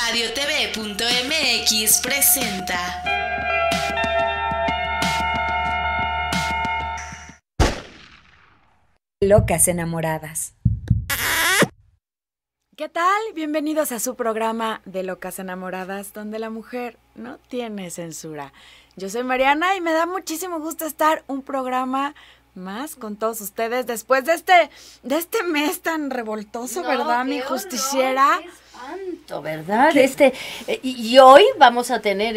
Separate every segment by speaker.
Speaker 1: radiotv.mx presenta
Speaker 2: Locas enamoradas.
Speaker 3: ¿Qué tal? Bienvenidos a su programa de Locas Enamoradas, donde la mujer no tiene censura. Yo soy Mariana y me da muchísimo gusto estar un programa más con todos ustedes después de este mes tan revoltoso, ¿verdad, mi justiciera?
Speaker 4: Qué espanto, ¿verdad? Y hoy vamos a tener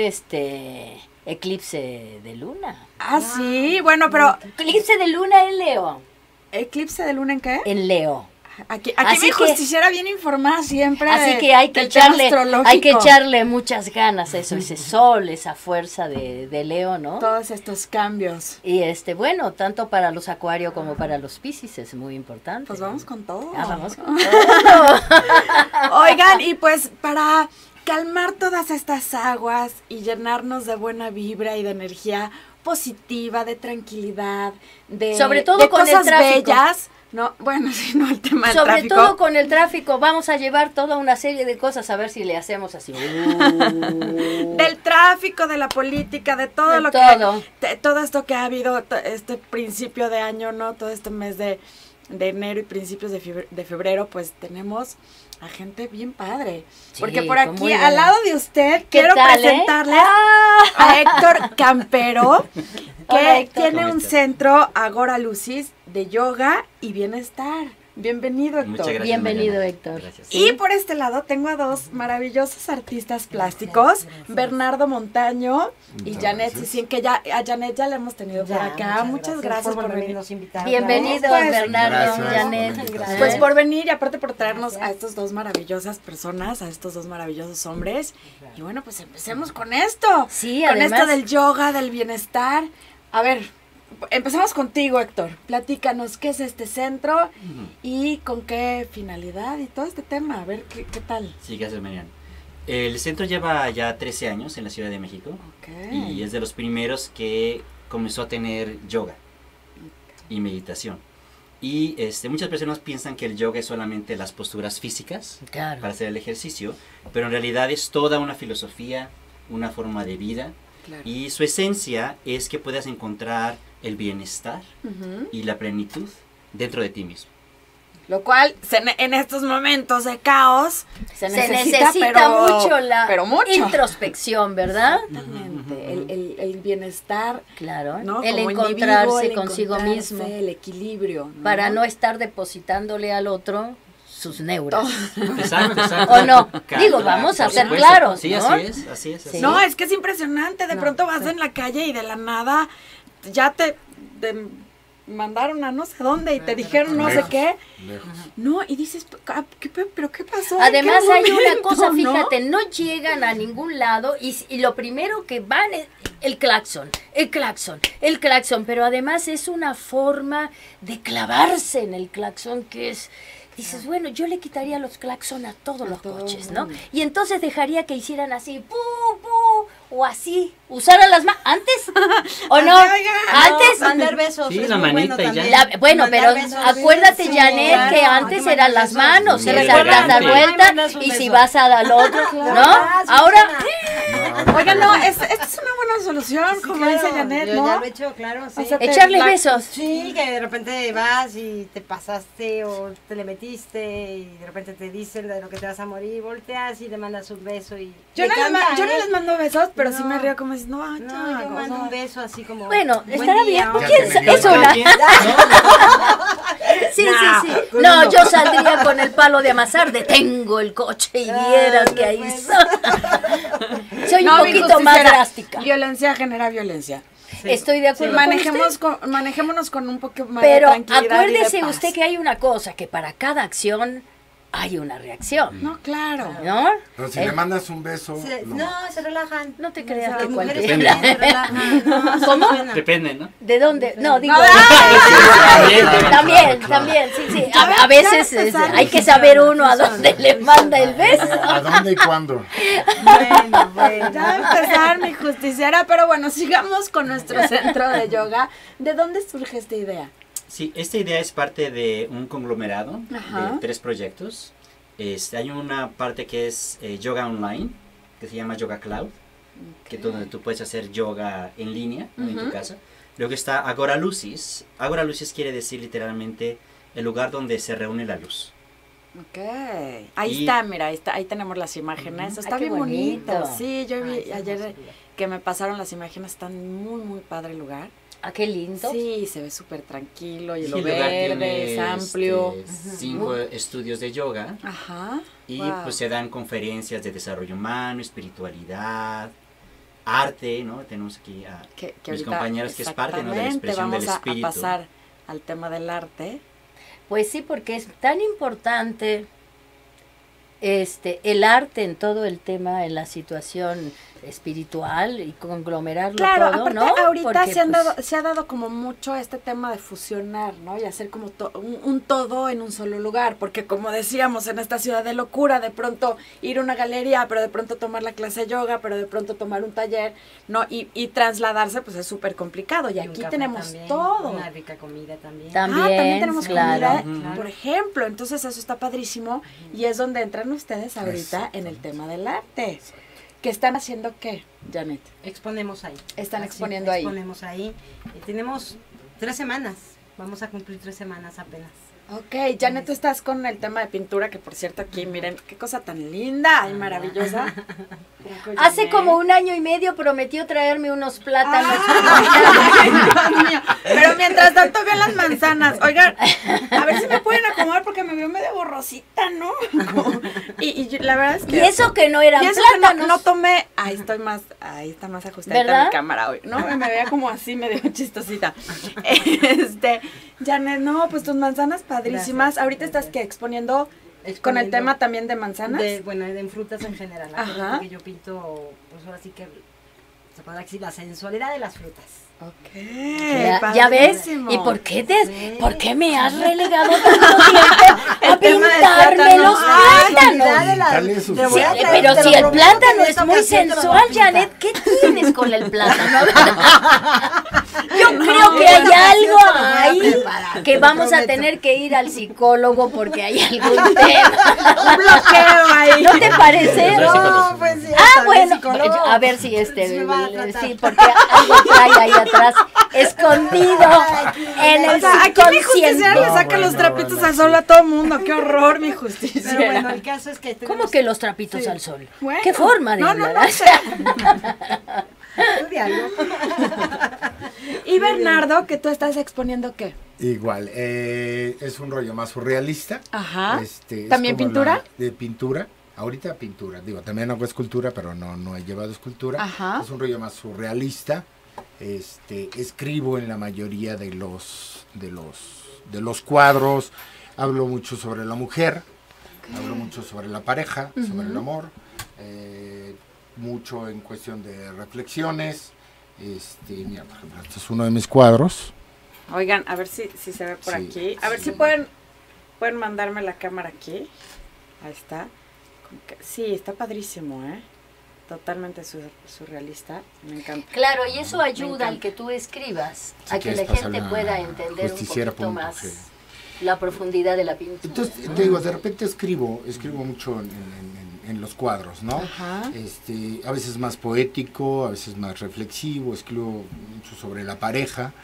Speaker 4: eclipse de luna.
Speaker 3: Ah, sí, bueno, pero...
Speaker 4: Eclipse de luna en Leo.
Speaker 3: ¿Eclipse de luna en qué?
Speaker 4: En Leo.
Speaker 3: Aquí mi justiciera viene informada siempre.
Speaker 4: Así que hay que echarle muchas ganas a eso, ese sol, esa fuerza de Leo, ¿no?
Speaker 3: Todos estos cambios.
Speaker 4: Y bueno, tanto para los Acuario como para los Piscis es muy importante.
Speaker 3: Pues vamos con todo.
Speaker 4: Vamos con todo.
Speaker 3: Oigan, y pues para calmar todas estas aguas y llenarnos de buena vibra y de energía positiva, de tranquilidad,
Speaker 4: sobre todo
Speaker 3: de
Speaker 4: con
Speaker 3: cosas
Speaker 4: el tráfico.
Speaker 3: Bellas. No, bueno, sí, no, el tema del
Speaker 4: sobre
Speaker 3: tráfico.
Speaker 4: todo con el tráfico, vamos a llevar toda una serie de cosas, a ver si le hacemos así.
Speaker 3: Del tráfico, de la política, de todo todo esto que ha habido, este principio de año, ¿no? Todo este mes de enero y principios de febrero, pues tenemos a gente bien padre.
Speaker 4: Sí,
Speaker 3: porque por aquí, al lado de usted, quiero
Speaker 4: tal,
Speaker 3: presentarle a Héctor Campero, que
Speaker 4: Hola, Héctor.
Speaker 3: tiene un centro Agora Lucis de yoga y bienestar. Bienvenido, Héctor.
Speaker 5: Muchas gracias,
Speaker 4: Bienvenido,
Speaker 5: Mariana.
Speaker 4: Héctor.
Speaker 5: Gracias.
Speaker 3: Y por este lado tengo a dos maravillosos artistas plásticos, Bernardo Montaño y Janet Sicien, que a Janet ya la hemos tenido por acá. Muchas gracias por venirnos a invitar.
Speaker 4: Bienvenidos,
Speaker 3: Pues,
Speaker 4: Bernardo y
Speaker 5: gracias,
Speaker 4: Janet.
Speaker 5: gracias.
Speaker 3: Pues por venir y aparte por traernos a estas dos maravillosas personas, a estos dos maravillosos hombres. Y bueno, pues empecemos con esto.
Speaker 4: Sí,
Speaker 3: con
Speaker 4: además-
Speaker 3: esto del yoga, del bienestar. A ver, empezamos contigo, Héctor. Platícanos qué es este centro y con qué finalidad y todo este tema. A ver, ¿qué tal?
Speaker 5: Sí, gracias, Mariana. El centro lleva ya 13 años en la Ciudad de México
Speaker 3: Ok.
Speaker 5: y es de los primeros que comenzó a tener yoga y meditación. Y muchas personas piensan que el yoga es solamente las posturas físicas
Speaker 4: Claro.
Speaker 5: para hacer el ejercicio, pero en realidad es toda una filosofía, una forma de vida.
Speaker 3: Claro.
Speaker 5: Y su esencia es que puedas encontrar el bienestar
Speaker 3: Ujú.
Speaker 5: y la plenitud dentro de ti mismo.
Speaker 3: Lo cual, en estos momentos de caos,
Speaker 4: Se necesita mucho la
Speaker 3: pero mucho.
Speaker 4: introspección, ¿verdad?
Speaker 3: Exactamente, el bienestar,
Speaker 4: Claro.
Speaker 3: ¿no?
Speaker 4: El
Speaker 3: Como
Speaker 4: encontrarse
Speaker 3: individuo, el
Speaker 4: consigo
Speaker 3: encontrarse,
Speaker 4: mismo.
Speaker 3: el equilibrio, ¿no?
Speaker 4: Para no estar depositándole al otro sus neuras.
Speaker 5: Exacto, exacto.
Speaker 4: ¿O no?
Speaker 5: Claro,
Speaker 4: Digo, vamos a
Speaker 5: por
Speaker 4: ser
Speaker 5: supuesto.
Speaker 4: claros,
Speaker 5: Sí,
Speaker 4: ¿no?
Speaker 5: así es, así es.
Speaker 4: Sí.
Speaker 5: así
Speaker 3: No,
Speaker 5: es.
Speaker 3: es que es impresionante, de
Speaker 4: No,
Speaker 3: pronto vas
Speaker 4: sí.
Speaker 3: en la calle y de la nada ya te mandaron a no sé dónde y te dijeron no sé qué. No, y dices, ¿pero qué pasó? ¿En
Speaker 4: Además
Speaker 3: qué
Speaker 4: hay una
Speaker 3: momento,
Speaker 4: cosa,
Speaker 3: no?
Speaker 4: fíjate, no llegan a ningún lado y lo primero que van es el claxon, pero además es una forma de clavarse en el claxon que es... Dices, bueno, yo le quitaría los claxon a todos los coches, ¿no? Y entonces dejaría que hicieran así, pu, pu, o así, usaran las manos, ¿antes, ¿o no? Antes,
Speaker 6: Mandar besos.
Speaker 5: Sí,
Speaker 6: es
Speaker 5: la
Speaker 6: muy
Speaker 5: manita
Speaker 6: bueno
Speaker 5: y ya.
Speaker 6: también.
Speaker 4: bueno,
Speaker 6: Mandar
Speaker 4: pero
Speaker 6: besos.
Speaker 4: acuérdate,
Speaker 6: Sí,
Speaker 4: Janet,
Speaker 6: claro,
Speaker 4: que
Speaker 6: hay
Speaker 4: antes
Speaker 6: mandar
Speaker 4: eran las
Speaker 6: besos.
Speaker 4: manos,
Speaker 5: Sí,
Speaker 4: se les
Speaker 5: diferente.
Speaker 4: das la
Speaker 6: Ay,
Speaker 4: vuelta
Speaker 6: mandas un
Speaker 4: y si
Speaker 6: beso.
Speaker 4: vas al otro, ¿no?
Speaker 6: Ah, sí,
Speaker 4: Ahora,
Speaker 3: Oigan, no, esta es una buena solución,
Speaker 6: Sí,
Speaker 3: como
Speaker 6: claro,
Speaker 3: dice Janet,
Speaker 6: yo
Speaker 3: ¿no?
Speaker 6: ya lo he hecho, claro, sí.
Speaker 3: O sea,
Speaker 4: echarles besos.
Speaker 6: Sí, que de repente vas y te pasaste o te le metiste y de repente te dicen de lo que te vas a morir, volteas y le mandas un beso y...
Speaker 3: Yo no,
Speaker 6: te cambia,
Speaker 3: yo no les mando besos, pero sí
Speaker 6: No.
Speaker 3: me río como diciendo, no,
Speaker 6: No, yo mando un beso así como...
Speaker 4: Bueno,
Speaker 6: buen
Speaker 4: estará
Speaker 6: día,
Speaker 4: bien.
Speaker 6: o-
Speaker 4: ¿Quién es una? Sí, sí, sí. No, yo saldría con el palo de amasar, detengo el coche y vieras que ahí
Speaker 6: pues.
Speaker 4: soy. Soy
Speaker 3: No,
Speaker 4: un
Speaker 3: mi
Speaker 4: poquito más
Speaker 3: justiciera,
Speaker 4: drástica.
Speaker 3: Violencia genera violencia.
Speaker 4: Estoy de acuerdo con usted.
Speaker 3: Manejémonos con un poco más
Speaker 4: Pero
Speaker 3: de tranquilidad y de
Speaker 4: acuérdese
Speaker 3: paz.
Speaker 4: usted que hay una cosa, que para cada acción hay una reacción,
Speaker 3: No, claro.
Speaker 4: ¿no?
Speaker 7: Pero si le mandas un beso,
Speaker 6: No, se relajan.
Speaker 4: No te creas
Speaker 6: Las
Speaker 4: que
Speaker 6: mujeres
Speaker 4: cualquiera.
Speaker 6: se relajan. No,
Speaker 4: ¿Cómo?
Speaker 6: suena.
Speaker 5: Depende, ¿no?
Speaker 4: ¿De dónde? No, digo.
Speaker 5: También,
Speaker 4: También, sí, sí.
Speaker 3: Ya
Speaker 4: A veces
Speaker 3: empezaron.
Speaker 4: hay que saber uno a dónde le manda el beso.
Speaker 7: ¿a dónde y cuándo?
Speaker 6: Bueno.
Speaker 3: Ya va a empezar mi justiciera, pero bueno, sigamos con nuestro centro de yoga. ¿De dónde surge esta idea?
Speaker 5: Sí, esta idea es parte de un conglomerado
Speaker 3: Ajá.
Speaker 5: de 3 proyectos. Hay una parte que es yoga online, que se llama Yoga Cloud, que donde tú puedes hacer yoga en línea, ¿no? En tu casa. Luego está Agora Lucis. Agora Lucis quiere decir literalmente el lugar donde se reúne la luz.
Speaker 3: Ok. Ahí está, mira, ahí tenemos las imágenes. Está
Speaker 4: qué
Speaker 3: bien bonito.
Speaker 4: bonito.
Speaker 3: Sí, yo vi
Speaker 6: está
Speaker 3: ayer
Speaker 6: hermoso.
Speaker 3: que me pasaron las imágenes, están muy padre el lugar.
Speaker 4: Ah, qué lindo.
Speaker 3: Sí, se ve súper tranquilo y
Speaker 5: Sí,
Speaker 3: lo
Speaker 5: el lugar
Speaker 3: verde,
Speaker 5: tiene,
Speaker 3: es amplio.
Speaker 5: 5 estudios de yoga.
Speaker 3: Ajá.
Speaker 5: Y
Speaker 3: Wow.
Speaker 5: pues se dan conferencias de desarrollo humano, espiritualidad, arte, ¿no? Tenemos aquí a
Speaker 3: Que
Speaker 5: mis
Speaker 3: ahorita,
Speaker 5: compañeros que es parte, ¿no? De la
Speaker 3: exactamente,
Speaker 5: expresión del
Speaker 3: vamos
Speaker 5: espíritu.
Speaker 3: a pasar al tema del arte.
Speaker 4: Pues sí, porque es tan importante el arte en todo el tema, en la situación espiritual y conglomerarlo
Speaker 3: Claro,
Speaker 4: todo,
Speaker 3: aparte
Speaker 4: ¿no?
Speaker 3: ahorita
Speaker 4: Porque, pues,
Speaker 3: se ha dado como mucho este tema de fusionar, ¿no? Y hacer como un todo en un solo lugar, porque como decíamos, en esta ciudad de locura, de pronto ir a una galería, pero de pronto tomar la clase de yoga, pero de pronto tomar un taller, ¿no? Y trasladarse, pues es súper complicado. Y
Speaker 6: un
Speaker 3: aquí
Speaker 6: café
Speaker 3: tenemos
Speaker 6: también,
Speaker 3: todo.
Speaker 6: Una rica comida también.
Speaker 3: También tenemos
Speaker 4: claro.
Speaker 3: comida, por ejemplo. Entonces eso está padrísimo y es donde entran ustedes ahorita en el tema del arte. ¿Qué están haciendo qué, Janet?
Speaker 6: Exponemos ahí.
Speaker 3: Están
Speaker 6: Así,
Speaker 3: exponiendo ahí.
Speaker 6: Exponemos ahí. Tenemos 3 semanas. Vamos a cumplir 3 semanas apenas.
Speaker 3: Ok, Janet, tú estás con el tema de pintura, que por cierto aquí, miren, qué cosa tan linda y maravillosa.
Speaker 4: hace como 1 año y medio prometió traerme unos plátanos.
Speaker 3: Ay, Dios mío. Pero mientras tanto veo las manzanas. Oigan, a ver si me pueden acomodar porque me veo medio borrosita, ¿no? Y la verdad es que...
Speaker 4: Y eso que no eran
Speaker 3: y eso que
Speaker 4: plátanos.
Speaker 3: no tomé... Ahí está más ajustadita
Speaker 4: ¿Verdad?
Speaker 3: mi cámara hoy. No, me veía como así medio chistosita. Janet, no, pues tus manzanas padrísimas.
Speaker 6: Gracias,
Speaker 3: Ahorita estás
Speaker 6: gracias.
Speaker 3: que exponiendo con el
Speaker 6: Exponiendo
Speaker 3: tema también de manzanas.
Speaker 6: Bueno, en frutas en general.
Speaker 3: Ajá.
Speaker 6: Acuérdate que yo pinto, pues ahora sí que se podrá decir la sensualidad de las frutas.
Speaker 3: Ok,
Speaker 4: Ya ves,
Speaker 3: padrísimo.
Speaker 4: ¿y por qué,
Speaker 6: Sí.
Speaker 4: por qué me has relegado tanto tiempo a
Speaker 3: tema del
Speaker 4: pintarme
Speaker 3: plátano.
Speaker 4: los
Speaker 3: Ay,
Speaker 4: plátanos?
Speaker 7: Dale sus
Speaker 6: Te voy a
Speaker 4: Sí,
Speaker 6: traer,
Speaker 4: pero
Speaker 6: te
Speaker 4: si
Speaker 6: lo
Speaker 4: el
Speaker 6: prometo
Speaker 4: plátano
Speaker 6: que en
Speaker 4: es
Speaker 6: esta
Speaker 4: muy
Speaker 6: ocasión te lo voy a
Speaker 4: sensual,
Speaker 6: pintar.
Speaker 4: Janet, ¿qué tienes con el plátano? Yo creo
Speaker 6: No,
Speaker 4: que hay
Speaker 6: esta
Speaker 4: algo
Speaker 6: ocasión te lo voy a
Speaker 4: ahí
Speaker 6: preparar,
Speaker 4: que
Speaker 6: te
Speaker 4: vamos a
Speaker 6: prometo.
Speaker 4: tener que ir al psicólogo porque hay algún tema.
Speaker 3: Un bloqueo ahí.
Speaker 4: ¿No te parece?
Speaker 6: No, pues sí.
Speaker 4: Ah, bueno,
Speaker 6: psicólogo.
Speaker 4: a ver si
Speaker 6: Se va a tratar.
Speaker 4: sí, porque algo trae ahí atrás, escondido en el
Speaker 3: O sea, aquí mi justiciera
Speaker 4: subconsciente.
Speaker 3: le saca los trapitos al sol a todo mundo. ¡Qué horror, mi justiciera!
Speaker 6: Pero bueno, el caso es que
Speaker 4: ¿Cómo que los trapitos
Speaker 6: Sí.
Speaker 4: al sol?
Speaker 3: Bueno,
Speaker 4: ¿Qué forma de
Speaker 3: no,
Speaker 4: hablar?
Speaker 3: no sé.
Speaker 6: Estudiarlo.
Speaker 3: Y Bernardo, que tú estás exponiendo qué.
Speaker 7: Igual, es un rollo más surrealista.
Speaker 3: Ajá.
Speaker 7: Es
Speaker 3: ¿También
Speaker 7: como
Speaker 3: pintura?
Speaker 7: de pintura. Ahorita pintura, digo, también hago escultura, pero no he llevado escultura.
Speaker 3: Ajá.
Speaker 7: Es un rollo más surrealista. Escribo en la mayoría de los cuadros. Hablo mucho sobre la mujer. Hablo mucho sobre la pareja, sobre el amor. Mucho en cuestión de reflexiones. Mira, por ejemplo, este es uno de mis cuadros.
Speaker 3: Oigan, a ver si se ve por
Speaker 7: Sí,
Speaker 3: aquí. A ver
Speaker 7: sí.
Speaker 3: si pueden mandarme la cámara aquí. Ahí está. Sí, está padrísimo, ¿eh? Totalmente surrealista. Me encanta.
Speaker 4: Claro, y eso ayuda
Speaker 3: encanta.
Speaker 4: al que tú escribas,
Speaker 7: Si
Speaker 4: a que
Speaker 7: quieres
Speaker 4: la gente
Speaker 7: pasarla
Speaker 4: pueda
Speaker 7: a
Speaker 4: entender un
Speaker 7: justiciera
Speaker 4: poquito
Speaker 7: punto,
Speaker 4: más
Speaker 7: sí.
Speaker 4: la profundidad de la pintura.
Speaker 7: Entonces, te digo, de repente escribo mucho en los cuadros, ¿no?
Speaker 3: Ajá.
Speaker 7: A veces más poético, a veces más reflexivo, escribo mucho sobre la pareja,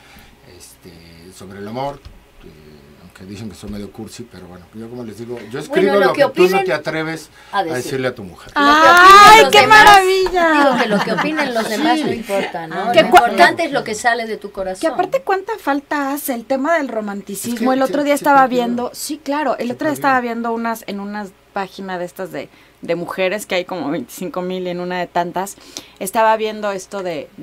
Speaker 7: sobre el amor, aunque dicen que soy medio cursi, pero bueno, yo como les digo, yo escribo
Speaker 4: Bueno,
Speaker 7: lo que tú no
Speaker 4: opinen-
Speaker 7: te atreves
Speaker 4: a
Speaker 7: a
Speaker 4: decir.
Speaker 7: decirle a tu mujer.
Speaker 3: ¡Ay,
Speaker 4: los
Speaker 3: qué
Speaker 4: demás,
Speaker 3: maravilla!
Speaker 4: Digo que lo que opinen los demás no importa, ¿no?
Speaker 3: Que
Speaker 4: Lo
Speaker 3: cua-
Speaker 4: importante es lo que sale de tu corazón.
Speaker 3: Que aparte cuánta falta hace el tema del romanticismo.
Speaker 7: Es que
Speaker 3: El otro
Speaker 7: se-
Speaker 3: día
Speaker 7: se
Speaker 3: estaba
Speaker 7: perdió.
Speaker 3: viendo, sí, claro, el
Speaker 7: Se
Speaker 3: otro día
Speaker 7: perdió.
Speaker 3: estaba viendo en unas páginas de estas de mujeres, que hay como 25,000 en una de tantas. Estaba viendo esto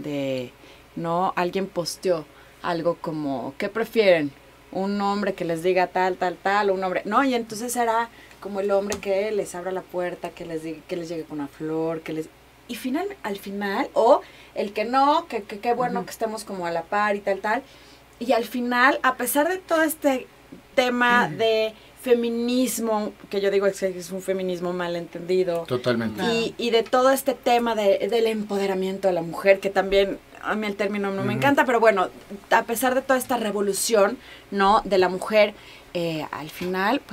Speaker 3: no, alguien posteó algo como, ¿qué prefieren? Un hombre que les diga tal, o un hombre, no, y entonces era como el hombre que les abra la puerta, que les diga, que les llegue con una flor, y al final, o el que no, que qué bueno que estemos como a la par y tal, y al final, a pesar de todo este tema de feminismo, que yo digo que es un feminismo malentendido,
Speaker 7: Totalmente.
Speaker 3: y de todo este tema del empoderamiento de la mujer, que también a mí el término no me encanta, pero bueno, a pesar de toda esta revolución, ¿no?, de la mujer, al final, pues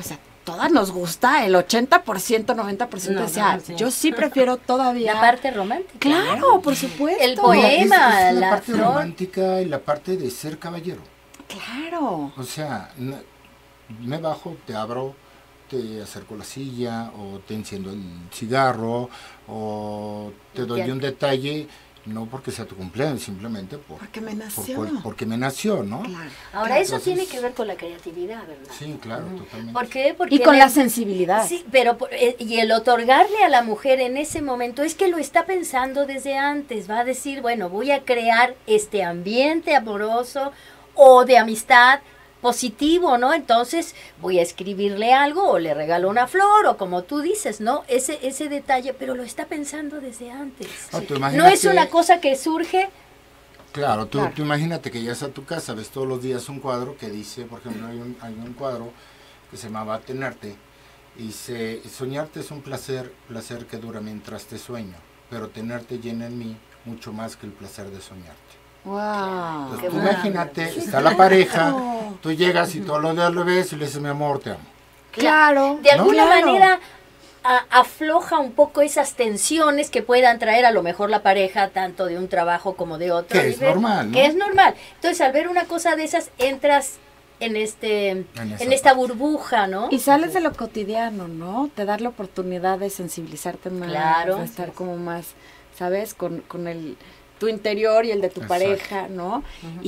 Speaker 3: todas nos gusta el 80%, 90%.
Speaker 6: No,
Speaker 3: O sea,
Speaker 6: no, sí.
Speaker 3: yo sí prefiero todavía...
Speaker 4: La parte romántica.
Speaker 3: Claro, por supuesto.
Speaker 4: El poema,
Speaker 7: Es la
Speaker 4: la
Speaker 7: parte
Speaker 4: flor.
Speaker 7: romántica y la parte de ser caballero.
Speaker 3: Claro.
Speaker 7: O sea, me bajo, te abro, te acerco la silla, o te enciendo el cigarro, o te doy
Speaker 4: Ya.
Speaker 7: un detalle, no porque sea tu cumpleaños, simplemente
Speaker 3: Porque me nació.
Speaker 7: porque me nació, ¿no?
Speaker 3: Claro.
Speaker 4: Ahora, eso
Speaker 7: Entonces-
Speaker 4: tiene que ver con la creatividad, ¿verdad?
Speaker 7: Sí, claro, totalmente.
Speaker 4: ¿Por qué? Porque
Speaker 3: Y con
Speaker 4: en
Speaker 3: la
Speaker 4: el-
Speaker 3: sensibilidad.
Speaker 4: Sí, pero y el otorgarle a la mujer en ese momento es que lo está pensando desde antes, va a decir, bueno, voy a crear este ambiente amoroso o de amistad positivo, ¿no? Entonces voy a escribirle algo o le regalo una flor o como tú dices, ¿no? Ese detalle, pero lo está pensando desde antes.
Speaker 7: Tú
Speaker 4: No es
Speaker 7: imagínate-
Speaker 4: una cosa que surge.
Speaker 7: Claro, tú
Speaker 3: Claro.
Speaker 7: imagínate que llegas a tu casa, ves todos los días un cuadro que dice, por ejemplo, hay un cuadro que se llamaba Tenerte, y dice, soñarte es un placer que dura mientras te sueño, pero tenerte llena en mí mucho más que el placer de soñarte.
Speaker 3: Wow.
Speaker 7: Entonces,
Speaker 4: Qué
Speaker 7: tú
Speaker 4: bonito.
Speaker 7: imagínate, está la pareja, tú llegas y todos los días lo ves y le dices, mi amor, te amo.
Speaker 3: Claro.
Speaker 4: De alguna
Speaker 3: Claro.
Speaker 4: manera afloja un poco esas tensiones que puedan traer a lo mejor la pareja, tanto de un trabajo como de otro.
Speaker 7: Que es
Speaker 4: Y ver-
Speaker 7: normal, ¿no?
Speaker 4: Que es normal. Entonces, al ver una cosa de esas, entras en
Speaker 7: esa
Speaker 4: esta burbuja, ¿no?
Speaker 3: Y sales de lo cotidiano, ¿no? Te da la oportunidad de sensibilizarte más,
Speaker 4: Claro.
Speaker 3: de estar como más, ¿sabes? Con tu interior y el de tu
Speaker 7: Exacto.
Speaker 3: pareja, ¿no?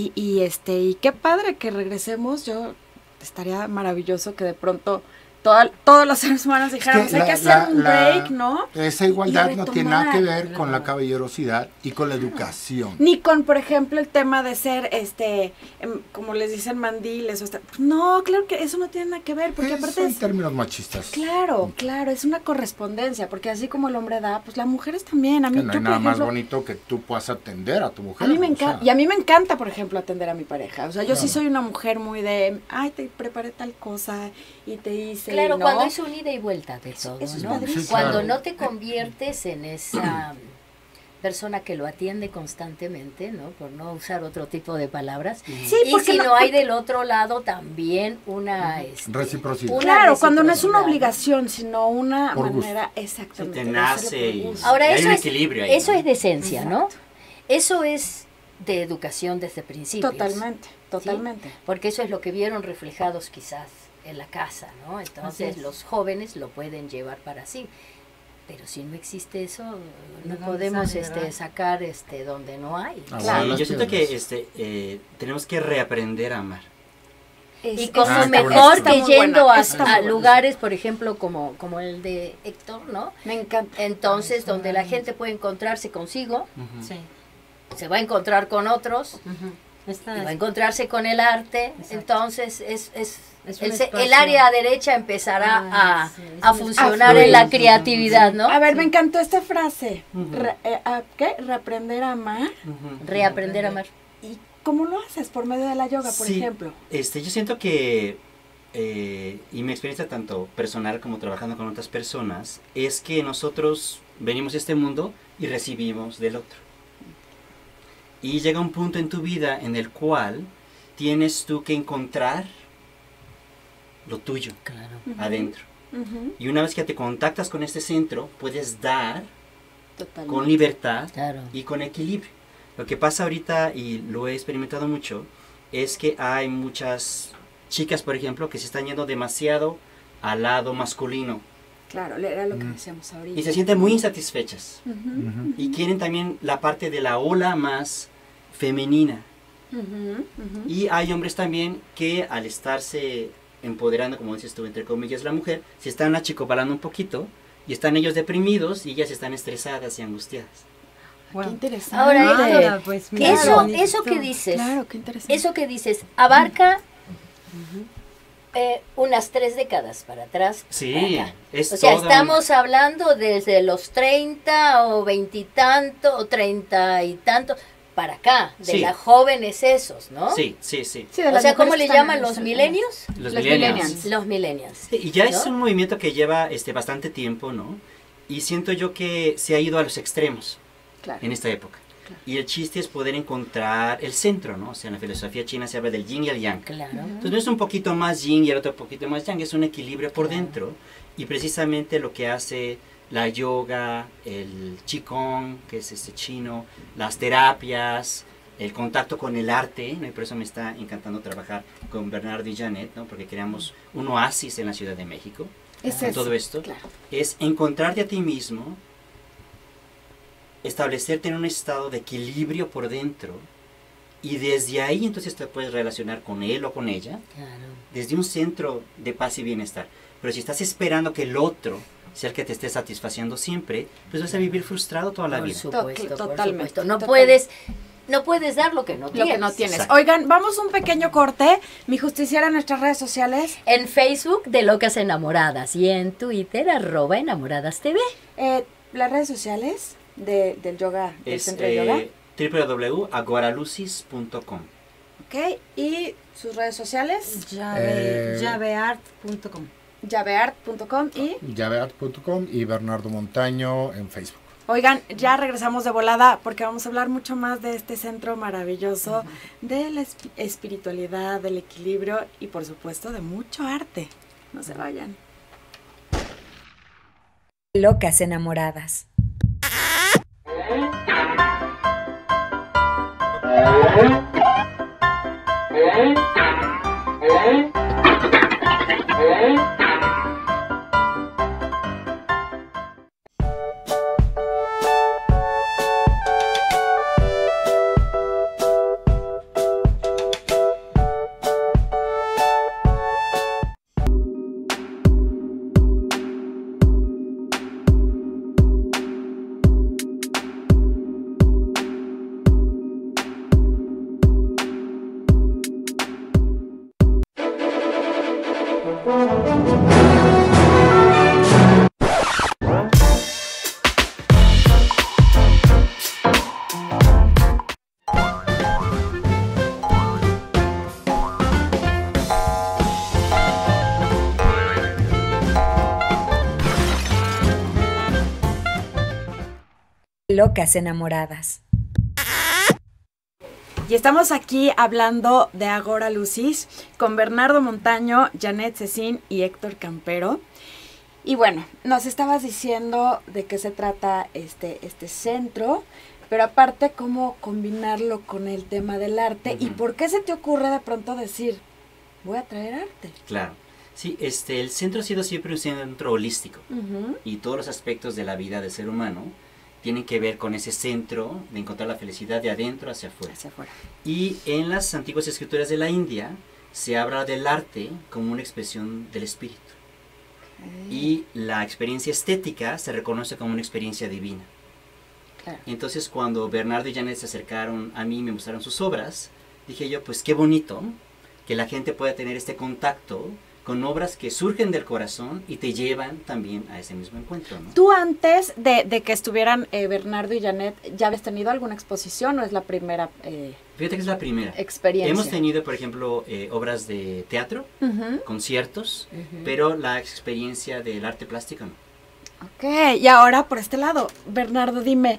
Speaker 3: Y qué padre que regresemos. Yo estaría maravilloso que de pronto todos los seres humanos dijéramos, hay que hacer un break, ¿no?
Speaker 7: Esa igualdad
Speaker 3: Y
Speaker 7: no tiene nada que
Speaker 3: retomar,
Speaker 7: ver con la caballerosidad y con la educación.
Speaker 3: Ni con, por ejemplo, el tema de ser, como les dicen, mandiles. No, claro que eso no tiene nada que ver, porque aparte
Speaker 7: Son
Speaker 3: es...
Speaker 7: términos machistas.
Speaker 3: Claro, claro, es una correspondencia, porque así como el hombre da, pues las mujeres también. A mí,
Speaker 7: Que no
Speaker 3: yo,
Speaker 7: hay
Speaker 3: por
Speaker 7: nada más
Speaker 3: ejemplo,
Speaker 7: bonito que tú puedas atender a tu mujer.
Speaker 3: a mí me
Speaker 7: o
Speaker 3: encanta,
Speaker 7: sea.
Speaker 3: y a mí me encanta, por ejemplo, atender a mi pareja. O sea, yo sí
Speaker 7: Claro.
Speaker 3: soy una mujer muy de, ay, te preparé tal cosa y te hice,
Speaker 4: Claro,
Speaker 3: ¿no?
Speaker 4: cuando es un ida y vuelta de todo,
Speaker 3: eso es
Speaker 4: ¿no?
Speaker 3: padrísimo.
Speaker 7: Sí,
Speaker 4: Cuando
Speaker 7: claro.
Speaker 4: no te conviertes en esa persona que lo atiende constantemente, ¿no? Por no usar otro tipo de palabras.
Speaker 3: Sí,
Speaker 4: Y
Speaker 3: porque
Speaker 4: si
Speaker 3: no-
Speaker 4: no hay del otro lado también una...
Speaker 7: Reciprocidad.
Speaker 4: una
Speaker 3: Claro, cuando no es una
Speaker 4: reciprocidad, ¿no?
Speaker 3: obligación, sino una
Speaker 7: Por gusto.
Speaker 3: manera, exactamente.
Speaker 5: Sí, te
Speaker 3: de hacerlo
Speaker 5: nace
Speaker 3: por
Speaker 5: y-
Speaker 3: gusto.
Speaker 4: Ahora,
Speaker 5: Y hay
Speaker 4: eso
Speaker 5: un
Speaker 4: es,
Speaker 5: equilibrio ahí,
Speaker 4: eso
Speaker 5: ¿no?
Speaker 4: es decencia, ¿no? Eso es de educación desde principios.
Speaker 3: Totalmente, totalmente.
Speaker 4: Porque eso es lo que vieron reflejados quizás en la casa, ¿no?
Speaker 6: Así
Speaker 4: Entonces
Speaker 6: es.
Speaker 4: los jóvenes lo pueden llevar para sí. Pero si no existe eso, no
Speaker 6: ¿De dónde
Speaker 4: podemos
Speaker 6: sale, verdad?
Speaker 4: sacar donde no hay.
Speaker 7: Ah,
Speaker 5: Sí,
Speaker 7: bueno, las
Speaker 5: yo siento
Speaker 7: piedras.
Speaker 5: que tenemos que reaprender a amar.
Speaker 4: Y
Speaker 3: Es-
Speaker 4: como
Speaker 7: Ah, qué
Speaker 4: mejor
Speaker 7: bonito.
Speaker 3: Está
Speaker 4: que
Speaker 3: muy
Speaker 4: yendo
Speaker 3: buena,
Speaker 4: a,
Speaker 3: está
Speaker 4: a
Speaker 3: muy buena.
Speaker 4: lugares, por ejemplo, como el de Héctor, ¿no?
Speaker 3: Me encanta.
Speaker 4: Entonces, donde la gente puede encontrarse consigo,
Speaker 6: Sí.
Speaker 4: se va a encontrar con otros,
Speaker 6: Esta
Speaker 4: y va a
Speaker 6: es-
Speaker 4: encontrarse con el arte,
Speaker 6: Exacto.
Speaker 4: entonces
Speaker 6: Es un
Speaker 4: el
Speaker 6: espacio.
Speaker 4: área derecha empezará
Speaker 6: Ah, sí, es
Speaker 4: a
Speaker 6: un
Speaker 4: funcionar
Speaker 3: espacio.
Speaker 4: en la creatividad, ¿no?
Speaker 3: A ver, me encantó esta frase.
Speaker 5: Ujú.
Speaker 3: ¿Qué? Reaprender a amar.
Speaker 4: Reaprender a amar.
Speaker 3: ¿Y cómo lo haces? Por medio de la yoga, por
Speaker 5: Sí,
Speaker 3: ejemplo.
Speaker 5: yo siento que, y mi experiencia tanto personal como trabajando con otras personas, es que nosotros venimos a este mundo y recibimos del otro. Y llega un punto en tu vida en el cual tienes tú que encontrar lo tuyo
Speaker 4: Claro.
Speaker 5: adentro.
Speaker 3: Ujú,
Speaker 5: Y una vez que te contactas con este centro, puedes dar
Speaker 3: totalmente.
Speaker 5: con libertad
Speaker 4: Claro.
Speaker 5: y con equilibrio. Lo que pasa ahorita, y lo he experimentado mucho, es que hay muchas chicas, por ejemplo, que se están yendo demasiado al lado masculino
Speaker 3: Claro, era lo que decíamos ahorita.
Speaker 5: y se sienten muy insatisfechas
Speaker 3: Ujú,
Speaker 7: Ujú.
Speaker 5: y quieren también la parte de la ola más femenina.
Speaker 3: ujú, ujú.
Speaker 5: Y hay hombres también que al estarse empoderando, como dices tú, entre comillas, la mujer, se están achicopalando un poquito y están ellos deprimidos y ellas están estresadas y angustiadas.
Speaker 3: Qué interesante.
Speaker 4: Ahora,
Speaker 6: pues
Speaker 4: Que
Speaker 6: mira,
Speaker 4: eso,
Speaker 6: bonito.
Speaker 4: eso que dices,
Speaker 3: Claro, qué interesante.
Speaker 4: eso que dices, abarca unas 3 décadas para atrás.
Speaker 5: Sí,
Speaker 4: para acá.
Speaker 5: es
Speaker 4: O sea,
Speaker 5: toda
Speaker 4: estamos hablando desde los 30 o 20 y tanto o 30 y tanto para acá, de
Speaker 5: Sí.
Speaker 4: las jóvenes esos, ¿no?
Speaker 5: Sí, sí, sí.
Speaker 3: Sí, de
Speaker 4: O
Speaker 3: las
Speaker 4: sea, ¿cómo
Speaker 3: mujeres
Speaker 4: le
Speaker 3: que están
Speaker 4: llaman
Speaker 3: en
Speaker 4: los
Speaker 3: esa-
Speaker 4: milenios?
Speaker 5: Los
Speaker 3: Los
Speaker 5: millennials.
Speaker 3: millennials.
Speaker 4: Los millennials.
Speaker 5: Sí, y ya es
Speaker 4: ¿no?
Speaker 5: un movimiento que lleva bastante tiempo, ¿no? Y siento yo que se ha ido a los extremos
Speaker 3: Claro.
Speaker 5: en esta época. Y el chiste es poder encontrar el centro, ¿no? O sea, en la filosofía china se habla del yin y el yang.
Speaker 4: Claro.
Speaker 5: Entonces no es un poquito más yin y el otro un poquito más yang, es un equilibrio por dentro. Y precisamente lo que hace la yoga, el qigong, que es chino, las terapias, el contacto con el arte, ¿no? Y por eso me está encantando trabajar con Bernardo y Janet, ¿no? Porque creamos un oasis en la Ciudad de México.
Speaker 3: Es
Speaker 5: Todo esto
Speaker 3: claro.
Speaker 5: es encontrarte a ti mismo, establecerte en un estado de equilibrio por dentro, y desde ahí entonces te puedes relacionar con él o con ella,
Speaker 4: Claro.
Speaker 5: desde un centro de paz y bienestar. Pero si estás esperando que el otro sea el que te esté satisfaciendo siempre, pues vas a vivir frustrado toda la
Speaker 4: Por
Speaker 5: vida.
Speaker 4: supuesto, por
Speaker 3: Totalmente,
Speaker 4: supuesto. No
Speaker 3: totalmente.
Speaker 4: puedes dar lo que no
Speaker 3: Lo
Speaker 4: tienes.
Speaker 3: que no tienes.
Speaker 5: Exacto.
Speaker 3: Oigan, vamos un pequeño corte. Mi justiciera en nuestras redes sociales.
Speaker 4: En Facebook de Locas Enamoradas y en Twitter @enamoradas TV.
Speaker 3: Las redes sociales del yoga, del
Speaker 5: Es
Speaker 3: centro de yoga.
Speaker 5: www.agoralucis.com.
Speaker 3: Ok, y sus redes sociales,
Speaker 6: Llaveart.com.
Speaker 3: llaveart.com y...
Speaker 7: Llaveart.com y Bernardo Montaño en Facebook.
Speaker 3: Oigan, ya regresamos de volada porque vamos a hablar mucho más de este centro maravilloso, de la espiritualidad, del equilibrio y por supuesto de mucho arte. No se vayan.
Speaker 2: Locas enamoradas. Locas enamoradas.
Speaker 3: Y estamos aquí hablando de Agora Lucis con Bernardo Montaño, Janet Cecín y Héctor Campero. Y bueno, nos estabas diciendo de qué se trata este centro, pero aparte cómo combinarlo con el tema del arte y por qué se te ocurre de pronto decir, voy a traer arte.
Speaker 5: Claro. Sí, el centro ha sido siempre un centro holístico.
Speaker 3: Ujú.
Speaker 5: Y todos los aspectos de la vida del ser humano tienen que ver con ese centro de encontrar la felicidad de adentro hacia afuera.
Speaker 3: Hacia afuera.
Speaker 5: Y en las antiguas escrituras de la India se habla del arte como una expresión del espíritu. Y la experiencia estética se reconoce como una experiencia divina.
Speaker 3: Claro.
Speaker 5: Entonces cuando Bernardo y Janet se acercaron a mí y me mostraron sus obras, dije yo, pues qué bonito que la gente pueda tener este contacto con obras que surgen del corazón y te llevan también a ese mismo encuentro, ¿no?
Speaker 3: ¿Tú antes de que estuvieran Bernardo y Janet, ya habías tenido alguna exposición o es la primera
Speaker 5: Fíjate que es la primera.
Speaker 3: experiencia?
Speaker 5: Hemos tenido, por ejemplo, obras de teatro,
Speaker 3: Ujú.
Speaker 5: conciertos, pero la experiencia del arte plástico no.
Speaker 3: Ok, y ahora por este lado, Bernardo, dime,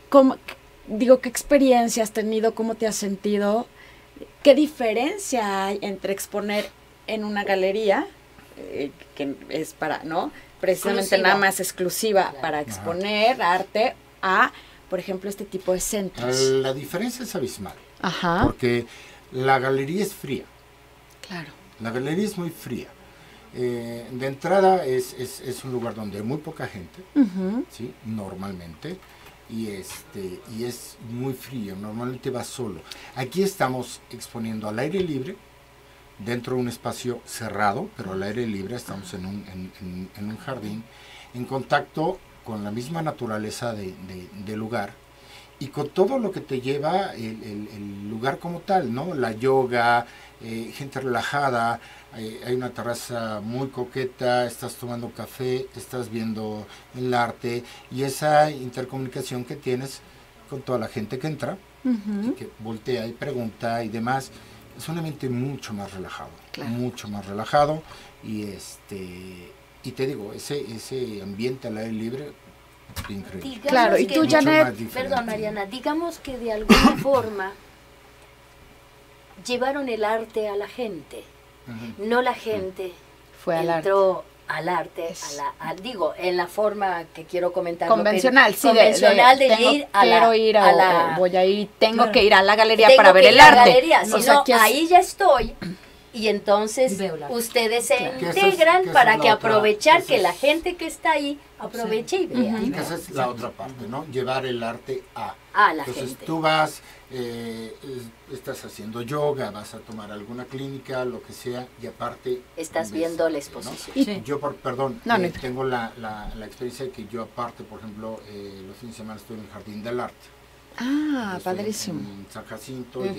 Speaker 3: ¿qué experiencia has tenido? ¿Cómo te has sentido? ¿Qué diferencia hay entre exponer en una galería, que es para, ¿no? Precisamente
Speaker 4: Exclusiva.
Speaker 3: nada más exclusiva
Speaker 4: Claro.
Speaker 3: para exponer arte, a, por ejemplo, este tipo de centros?
Speaker 7: La diferencia es abismal,
Speaker 3: Ajá,
Speaker 7: porque la galería es fría,
Speaker 3: claro.
Speaker 7: la galería es muy fría. De entrada es un lugar donde hay muy poca gente,
Speaker 3: Ujú.
Speaker 7: ¿sí? Normalmente, y es muy frío, normalmente va solo. Aquí estamos exponiendo al aire libre, dentro de un espacio cerrado, pero al aire libre, estamos en un jardín, en contacto con la misma naturaleza del lugar y con todo lo que te lleva el lugar como tal, ¿no? La yoga, gente relajada, hay una terraza muy coqueta, estás tomando café, estás viendo el arte y esa intercomunicación que tienes con toda la gente que entra, y que voltea y pregunta y demás. Es un ambiente mucho más relajado,
Speaker 3: Claro.
Speaker 7: mucho más relajado y y te digo, ese ambiente al aire libre increíble.
Speaker 4: Digamos
Speaker 3: Claro, y
Speaker 4: que-
Speaker 3: tú,
Speaker 7: Mucho
Speaker 3: Janet,
Speaker 7: más diferente.
Speaker 4: Perdón, Mariana, digamos que de alguna forma llevaron el arte a la gente.
Speaker 7: Ujú.
Speaker 4: No la gente
Speaker 3: Fue al arte.
Speaker 4: entró al arte, digo, en la forma que quiero comentar. lo que-
Speaker 3: Convencional, sí,
Speaker 4: convencional de,
Speaker 3: tengo-
Speaker 4: ir a la,
Speaker 3: quiero ir
Speaker 4: a la-
Speaker 3: o voy a ir, tengo
Speaker 6: Claro.
Speaker 3: que ir a la galería
Speaker 4: tengo
Speaker 3: para ver
Speaker 4: que
Speaker 3: el
Speaker 4: ir a la
Speaker 3: arte.
Speaker 4: galería,
Speaker 3: O
Speaker 4: si
Speaker 3: sea,
Speaker 4: no,
Speaker 3: que es-
Speaker 4: ahí ya estoy. Y entonces
Speaker 6: Veo la-
Speaker 4: ustedes se
Speaker 7: Que esa es-
Speaker 4: integran
Speaker 7: que esa
Speaker 4: para
Speaker 7: es la
Speaker 4: que
Speaker 7: otra-
Speaker 4: aprovechar
Speaker 7: esa
Speaker 4: que
Speaker 7: es-
Speaker 4: la gente que está ahí aproveche y vea.
Speaker 7: Y que esa es la otra parte, ¿no? Llevar el arte a
Speaker 4: La
Speaker 7: Entonces
Speaker 4: gente.
Speaker 7: tú vas, estás haciendo yoga, vas a tomar alguna clínica, lo que sea, y aparte...
Speaker 4: Estás
Speaker 7: ves
Speaker 4: viendo la
Speaker 7: arte, ¿no?
Speaker 4: exposición.
Speaker 6: Sí.
Speaker 7: Yo, perdón,
Speaker 3: No, no.
Speaker 7: tengo la experiencia de que yo aparte, por ejemplo, los fines de semana estoy en el Jardín del Arte.
Speaker 3: Ah,
Speaker 7: Estoy
Speaker 3: padrísimo.
Speaker 7: En San Jacinto y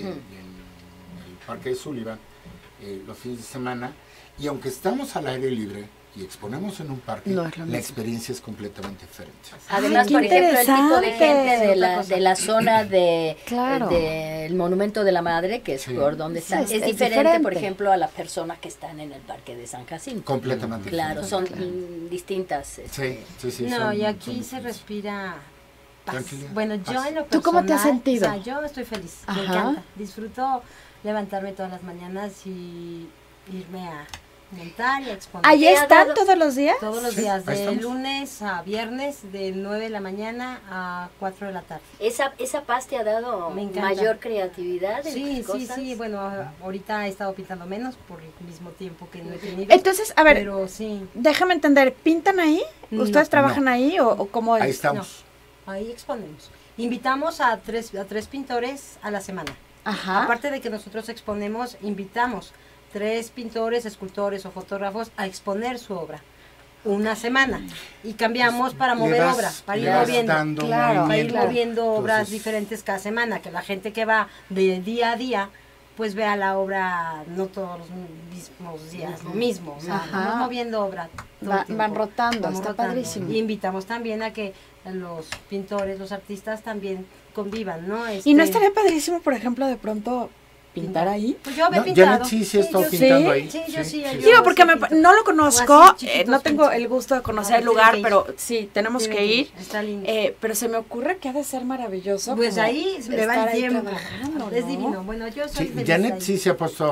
Speaker 4: Ujú.
Speaker 7: en el Parque de Sullivan los fines de semana. Y aunque estamos al aire libre y exponemos en un parque,
Speaker 3: No es lo
Speaker 7: la
Speaker 3: mismo.
Speaker 7: experiencia es completamente diferente.
Speaker 4: Además,
Speaker 3: qué
Speaker 4: por ejemplo, el tipo de
Speaker 3: interesante.
Speaker 4: gente de
Speaker 6: Otra
Speaker 4: la,
Speaker 6: cosa.
Speaker 4: de la zona de
Speaker 3: Claro.
Speaker 4: del Monumento de la Madre, que es
Speaker 7: Sí.
Speaker 4: por donde están,
Speaker 3: Sí,
Speaker 4: es
Speaker 3: es
Speaker 4: diferente, por
Speaker 3: diferente.
Speaker 4: ejemplo, a las personas que están en el Parque de San Jacinto.
Speaker 7: Completamente
Speaker 4: Claro,
Speaker 7: diferente.
Speaker 4: son distintas.
Speaker 7: Sí.
Speaker 6: No,
Speaker 7: son-
Speaker 6: y
Speaker 7: son
Speaker 6: aquí se
Speaker 7: diferentes.
Speaker 6: respira paz.
Speaker 7: Tranquilidad,
Speaker 6: Bueno, yo
Speaker 7: paz.
Speaker 6: en lo
Speaker 3: ¿Tú cómo te has
Speaker 6: personal,
Speaker 3: sentido?
Speaker 6: O sea, yo estoy feliz,
Speaker 3: Ajá.
Speaker 6: me encanta. Disfruto levantarme todas las mañanas y irme a montar y a exponer.
Speaker 3: ¿Ahí
Speaker 4: ¿Te ha
Speaker 3: están
Speaker 4: dado-
Speaker 3: todos los días?
Speaker 6: Todos los
Speaker 7: Sí,
Speaker 6: días,
Speaker 7: ahí
Speaker 6: de
Speaker 7: estamos.
Speaker 6: lunes a viernes, de 9 de la mañana a 4 de la tarde.
Speaker 4: Esa paz te ha dado
Speaker 6: Me encanta.
Speaker 4: mayor creatividad en
Speaker 6: Sí,
Speaker 4: tus
Speaker 6: sí,
Speaker 4: cosas.
Speaker 6: sí, bueno, ahorita he estado pintando menos por el mismo tiempo que no he tenido.
Speaker 3: Entonces, a ver,
Speaker 6: Pero sí,
Speaker 3: déjame entender, ¿pintan ahí?
Speaker 6: No.
Speaker 3: ¿Ustedes trabajan
Speaker 7: No.
Speaker 3: ahí o cómo es?
Speaker 7: Ahí estamos.
Speaker 6: ahí exponemos. Invitamos a tres pintores a la semana.
Speaker 3: Ajá.
Speaker 6: Aparte de que nosotros exponemos, invitamos 3 pintores, escultores o fotógrafos a exponer su obra una semana y cambiamos para
Speaker 7: Le
Speaker 6: mover
Speaker 7: vas-
Speaker 6: obra, para ir
Speaker 7: le vas
Speaker 6: moviendo,
Speaker 7: dando
Speaker 3: Claro,
Speaker 6: para ir
Speaker 7: movimiento.
Speaker 6: moviendo obras
Speaker 7: Entonces,
Speaker 6: diferentes cada semana, que la gente que va de día a día pues vea la obra no todos los mismos días, lo mismo, o sea,
Speaker 3: Ajá.
Speaker 6: vamos moviendo obra todo el tiempo.
Speaker 3: Van rotando,
Speaker 6: Vamos
Speaker 3: está
Speaker 6: rotando.
Speaker 3: padrísimo.
Speaker 6: Y invitamos también a que los pintores, los artistas también convivan, ¿no?
Speaker 3: ¿Y no
Speaker 6: Este,
Speaker 3: estaría padrísimo, por ejemplo, de pronto pintar ahí?
Speaker 6: Pues yo había
Speaker 7: No,
Speaker 6: pintado.
Speaker 7: Janet sí ha estado
Speaker 6: yo
Speaker 7: pintando
Speaker 3: ¿Sí?
Speaker 7: ahí.
Speaker 6: Sí, yo sí, yo
Speaker 3: Digo, porque
Speaker 6: sí pinto.
Speaker 3: no lo conozco,
Speaker 6: O así, chiquitos,
Speaker 3: no tengo
Speaker 6: pinches.
Speaker 3: el gusto de conocer
Speaker 6: No,
Speaker 3: el lugar,
Speaker 6: tienen que
Speaker 3: pero sí, tenemos
Speaker 6: Tienen
Speaker 3: que ir.
Speaker 6: Está lindo.
Speaker 3: Pero se me ocurre que ha de ser maravilloso.
Speaker 6: Pues
Speaker 3: como
Speaker 6: ahí me va
Speaker 3: estar
Speaker 6: el
Speaker 3: ahí
Speaker 6: tiempo.
Speaker 3: trabajando,
Speaker 6: Es
Speaker 3: ¿no?
Speaker 6: divino. Bueno, yo soy
Speaker 7: Sí,
Speaker 6: feliz
Speaker 7: Janet
Speaker 6: ahí.
Speaker 7: sí se ha puesto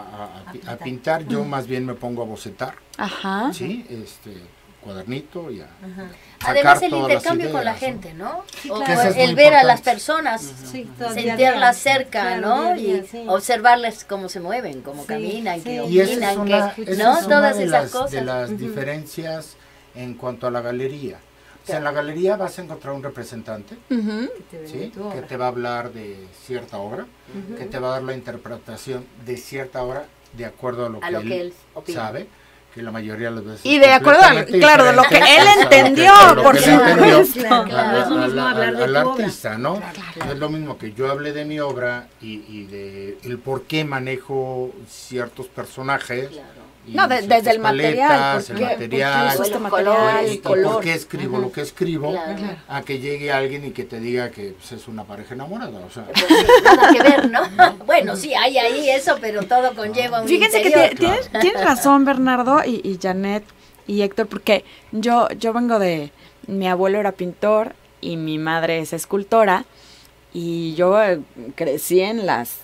Speaker 7: a
Speaker 6: pintar.
Speaker 7: pintar, yo más bien me pongo a bocetar,
Speaker 3: Ajá.
Speaker 7: ¿sí? Cuadernito y a sacar
Speaker 4: Además, el
Speaker 7: todas las
Speaker 4: intercambio con la
Speaker 7: ideas, ¿no?
Speaker 4: gente, ¿no?
Speaker 6: Sí,
Speaker 4: O
Speaker 6: claro.
Speaker 7: Que eso es
Speaker 4: el
Speaker 7: muy
Speaker 4: ver a
Speaker 7: importante.
Speaker 4: las personas,
Speaker 6: Sí, todo día a
Speaker 4: sentirlas
Speaker 6: día.
Speaker 4: cerca,
Speaker 6: Claro,
Speaker 4: ¿no?
Speaker 6: día a día,
Speaker 4: Y
Speaker 6: sí.
Speaker 4: observarles cómo se mueven, cómo
Speaker 6: Sí,
Speaker 4: caminan,
Speaker 6: sí.
Speaker 4: que
Speaker 7: Y esa es
Speaker 4: opinan,
Speaker 7: una,
Speaker 4: que,
Speaker 7: esa
Speaker 4: ¿no?
Speaker 7: es una
Speaker 4: Todas
Speaker 7: de
Speaker 4: esas
Speaker 7: las,
Speaker 4: cosas.
Speaker 7: de las diferencias en cuanto a la galería. O sea, en la galería vas a encontrar un representante,
Speaker 3: Ujú.
Speaker 6: Que te vende
Speaker 7: ¿sí?
Speaker 6: tu
Speaker 7: Que
Speaker 6: obra.
Speaker 7: te va a hablar de cierta obra, que te va a dar la interpretación de cierta obra de acuerdo a lo que él
Speaker 4: opina.
Speaker 7: sabe, que la mayoría de las veces
Speaker 3: Y
Speaker 7: es
Speaker 3: de acuerdo,
Speaker 7: completamente
Speaker 3: claro, de lo que
Speaker 7: diferente
Speaker 3: él
Speaker 7: a lo que-
Speaker 3: entendió,
Speaker 7: a lo
Speaker 3: por
Speaker 7: que él entendió
Speaker 3: supuesto.
Speaker 6: Claro,
Speaker 4: claro.
Speaker 6: no es lo mismo hablar de
Speaker 7: al
Speaker 6: tu obra.
Speaker 7: artista, ¿no?
Speaker 3: Claro.
Speaker 7: No es lo mismo que yo hable de mi obra y de el por qué manejo ciertos personajes.
Speaker 4: Claro.
Speaker 7: y
Speaker 3: No,
Speaker 7: ciertas
Speaker 3: desde el material,
Speaker 7: paletas,
Speaker 3: ¿por
Speaker 7: el
Speaker 3: qué?
Speaker 7: material,
Speaker 3: ¿Por qué uso este
Speaker 4: los
Speaker 3: material,
Speaker 4: colores,
Speaker 3: el
Speaker 7: y
Speaker 3: color?
Speaker 7: por qué escribo lo que escribo,
Speaker 4: Claro.
Speaker 7: a que llegue alguien y que te diga que pues, es una pareja enamorada, o sea,
Speaker 4: Pues sí, nada que ver, ¿no? Bueno, sí, hay ahí eso, pero todo conlleva un
Speaker 3: Fíjense que
Speaker 4: interior.
Speaker 3: tienes razón, Bernardo y Janet y Héctor, porque yo vengo de... Mi abuelo era pintor y mi madre es escultora y yo crecí en las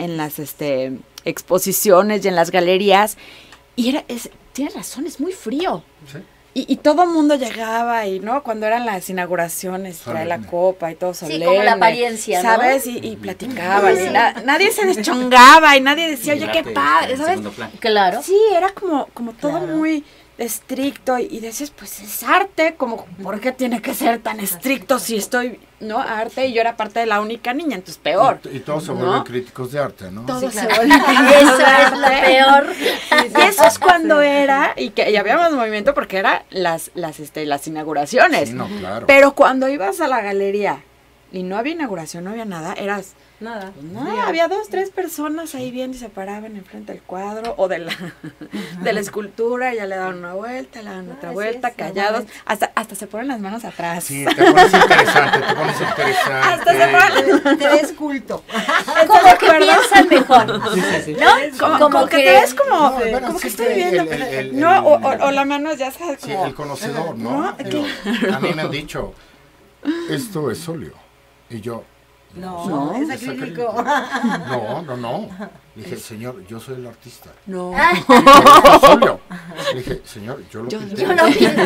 Speaker 3: exposiciones y en las galerías y tienes razón, es muy frío.
Speaker 7: ¿sí?
Speaker 3: Y todo el mundo llegaba y, ¿no? Cuando eran las inauguraciones, trae la
Speaker 7: Solemne.
Speaker 3: copa y todo
Speaker 4: Sí,
Speaker 3: solemne.
Speaker 4: como la apariencia, ¿no?
Speaker 3: ¿Sabes? Y platicaban. Y nadie se deschongaba y nadie decía, oye, qué
Speaker 5: Arte
Speaker 3: padre,
Speaker 5: en
Speaker 3: ¿sabes?
Speaker 5: segundo plano.
Speaker 4: Claro.
Speaker 3: Sí, era como todo
Speaker 4: Claro.
Speaker 3: muy estricto y decías, pues es arte, como, ¿por qué tiene que ser tan estricto si estoy, ¿no? Arte y yo era parte de la única niña, entonces peor.
Speaker 7: Y todos se
Speaker 3: ¿no?
Speaker 7: vuelven críticos de arte, ¿no?
Speaker 3: Todos se
Speaker 6: claro.
Speaker 3: vuelven
Speaker 4: Eso es lo peor.
Speaker 3: Y eso es cuando era, y había más movimiento porque eran las inauguraciones.
Speaker 7: Sí, no, claro.
Speaker 3: Pero cuando ibas a la galería y no había inauguración, no había nada, eras...
Speaker 6: Nada.
Speaker 3: Pues no, había 2, 3 personas ahí viendo y se paraban enfrente del cuadro o de la escultura, ya le daban una vuelta, le daban otra vuelta, callados, hasta se ponen las manos atrás.
Speaker 7: Sí, te pones interesante,
Speaker 3: Hasta se ponen,
Speaker 6: Te ves culto.
Speaker 4: Como que piensan mejor.
Speaker 5: Sí.
Speaker 4: ¿No?
Speaker 3: como que te ves como,
Speaker 7: No, bueno,
Speaker 3: como que
Speaker 7: sí,
Speaker 3: estoy viendo.
Speaker 7: el-
Speaker 3: No, o la mano ya sabes
Speaker 7: Sí,
Speaker 3: como...
Speaker 7: el conocedor, ¿no?
Speaker 3: No,
Speaker 7: Pero a mí me han dicho, esto es óleo. Y yo,
Speaker 6: No, es
Speaker 7: es
Speaker 6: acrílico.
Speaker 7: No. Le dije, señor, yo soy el artista.
Speaker 3: No.
Speaker 7: Esto es óleo. Le dije, señor, yo lo pinté.
Speaker 4: Yo lo pinté.